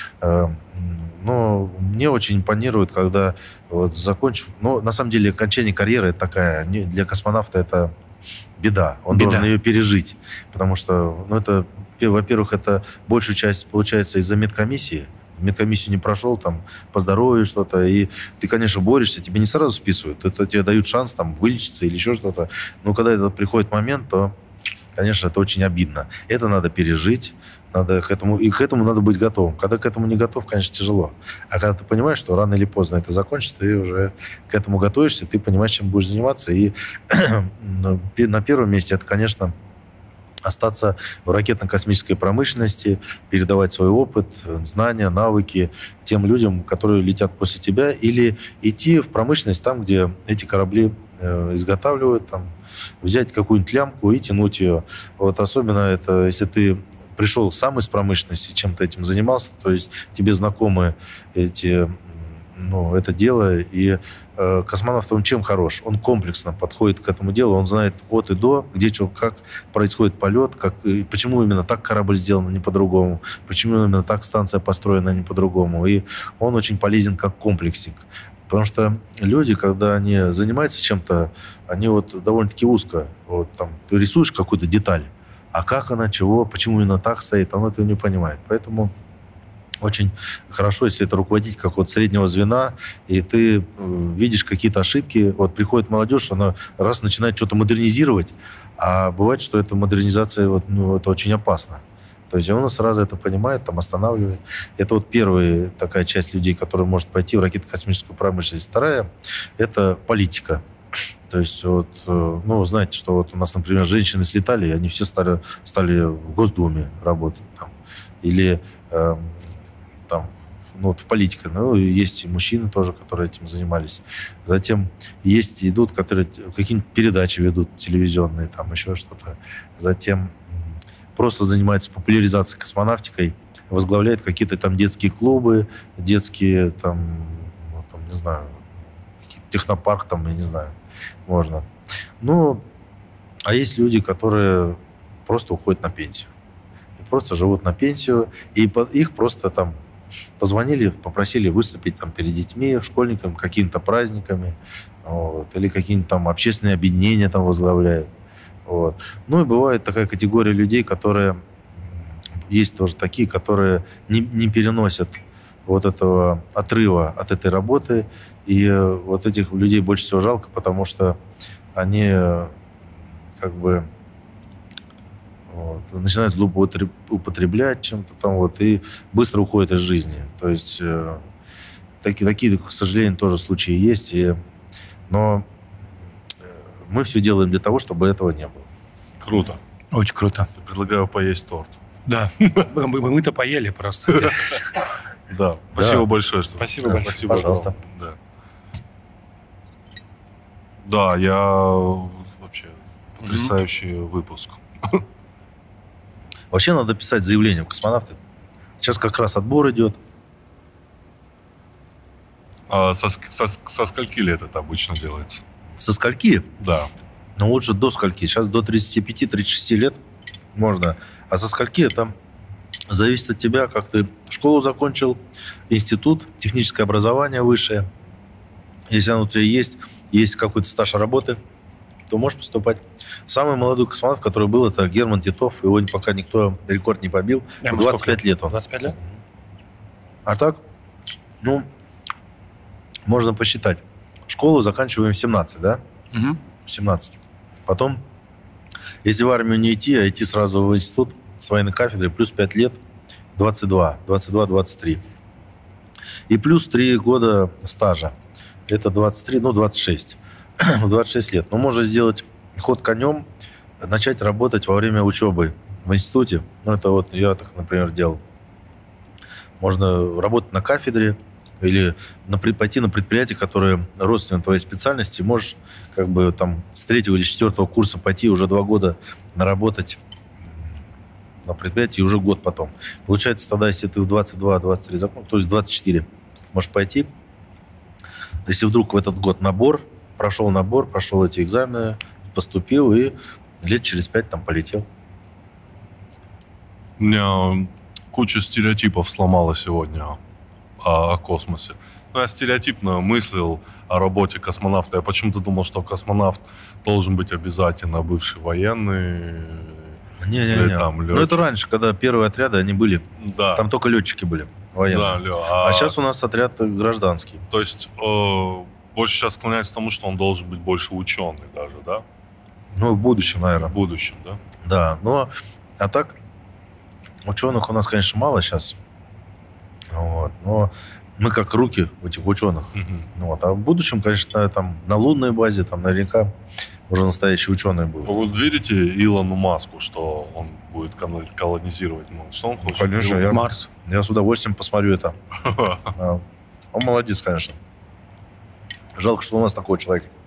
Но мне очень импонирует, когда вот закончив... Ну, на самом деле, окончание карьеры это такая... Для космонавта это беда. Он беда. должен ее пережить. Потому что, ну, это... Во-первых, это большую часть, получается, из-за медкомиссии. Медкомиссию не прошел, там, по здоровью что-то, и ты, конечно, борешься, тебе не сразу списывают. Это тебе дают шанс, там, вылечиться или еще что-то. Но когда это приходит момент, то, конечно, это очень обидно. Это надо пережить. Надо к этому, и к этому надо быть готовым. Когда к этому не готов, конечно, тяжело. А когда ты понимаешь, что рано или поздно это закончится, ты уже к этому готовишься, ты понимаешь, чем будешь заниматься. И на первом месте это, конечно, остаться в ракетно-космической промышленности, передавать свой опыт, знания, навыки тем людям, которые летят после тебя, или идти в промышленность там, где эти корабли э, изготавливают, там, взять какую-нибудь лямку и тянуть ее. Вот особенно это, если ты пришел сам из промышленности, чем-то этим занимался, то есть тебе знакомы эти, ну, это дело, и э, космонавт, он чем хорош? Он комплексно подходит к этому делу, он знает от и до, где что, как происходит полет, как, и почему именно так корабль сделан, а не по-другому, почему именно так станция построена, а не по-другому. И он очень полезен как комплексник. Потому что люди, когда они занимаются чем-то, они вот довольно-таки узко. Вот там ты рисуешь какую-то деталь, а как она, чего, почему именно так стоит, он этого не понимает. Поэтому очень хорошо, если это руководитель какого-то среднего звена, и ты э, видишь какие-то ошибки. Вот приходит молодежь, она раз начинает что-то модернизировать, а бывает, что эта модернизация, вот, ну, это очень опасно. То есть он сразу это понимает, там останавливает. Это вот первая такая часть людей, которая может пойти в ракетно-космическую промышленность. Вторая – это политика. То есть вот, ну, знаете, что вот у нас, например, женщины слетали, и они все стали, стали в Госдуме работать. Там. Или э, там, ну, вот в политике. Ну, есть и мужчины тоже, которые этим занимались. Затем есть, идут, которые какие-нибудь передачи ведут телевизионные, там еще что-то. Затем просто занимается популяризацией космонавтикой, возглавляет какие-то там детские клубы, детские там, ну, там не знаю, технопарк там, я не знаю, можно. Ну, а есть люди, которые просто уходят на пенсию. И просто живут на пенсию, и их просто там позвонили, попросили выступить там перед детьми, школьниками, какими-то праздниками, вот, или какие-нибудь там общественные объединения там возглавляют. Вот. Ну и бывает такая категория людей, которые, есть тоже такие, которые не, не переносят вот этого отрыва от этой работы. И вот этих людей больше всего жалко, потому что они как бы вот, начинают злоупотреблять чем-то там вот, и быстро уходят из жизни. То есть э, такие, такие, к сожалению, тоже случаи есть. И, но мы все делаем для того, чтобы этого не было. Круто. Очень круто. Я предлагаю поесть торт. Да. Мы-то поели просто. Да. Спасибо большое. Спасибо большое. Спасибо, пожалуйста. Да. Да, я вообще потрясающий выпуск. Вообще надо писать заявление в космонавты. Сейчас как раз отбор идет. А со, со, со скольки лет это обычно делается? Со скольки? Да. Ну, лучше до скольки. Сейчас до тридцати пяти - тридцати шести лет можно. А со скольки это зависит от тебя, как ты школу закончил, институт, техническое образование высшее. Если оно у тебя есть, есть какой-то стаж работы, то можешь поступать. Самый молодой космонавт, который был, это Герман Титов. Его пока никто рекорд не побил. двадцать пять лет он. двадцать пять лет? А так, ну, можно посчитать. Школу заканчиваем в семнадцать, да? Угу. семнадцать. Потом, если в армию не идти, а идти сразу в институт с военной кафедрой, плюс пять лет, двадцать два, двадцать два - двадцать три. И плюс три года стажа. Это двадцать три, ну, двадцать шесть. двадцать шесть лет. Но можно сделать ход конем, начать работать во время учебы в институте. Ну, это вот я так, например, делал. Можно работать на кафедре или на, пойти на предприятие, которое родственно твоей специальности. Можешь как бы там с третьего или четвертого курса пойти уже два года наработать на предприятии и уже год потом. Получается тогда, если ты в двадцать два - двадцать три закон, то есть двадцать четыре можешь пойти. Если вдруг в этот год набор, прошел набор, прошел эти экзамены, поступил и лет через пять там полетел. У меня куча стереотипов сломала сегодня о, о космосе. Ну, я стереотипно мыслил о работе космонавта. Я почему-то думал, что космонавт должен быть обязательно бывший военный. Не-не-не. Ну, это раньше, когда первые отряды, они были. Да. Там только летчики были военные. Да, а... а сейчас у нас отряд гражданский. То есть э, больше сейчас склоняется к тому, что он должен быть больше ученый даже, да? Ну, в будущем, наверное. В будущем, да? Да, но... А так, ученых у нас, конечно, мало сейчас. Вот, но мы как руки у этих ученых. Угу. Вот, а в будущем, конечно, там на лунной базе, там наверняка Уже настоящий ученый будет. Вы вот верите Илону Маску, что он будет колонизировать Марс? Что он хочет? Конечно, я, Марс. я с удовольствием посмотрю это. Он молодец, конечно. Жалко, что у нас такой человек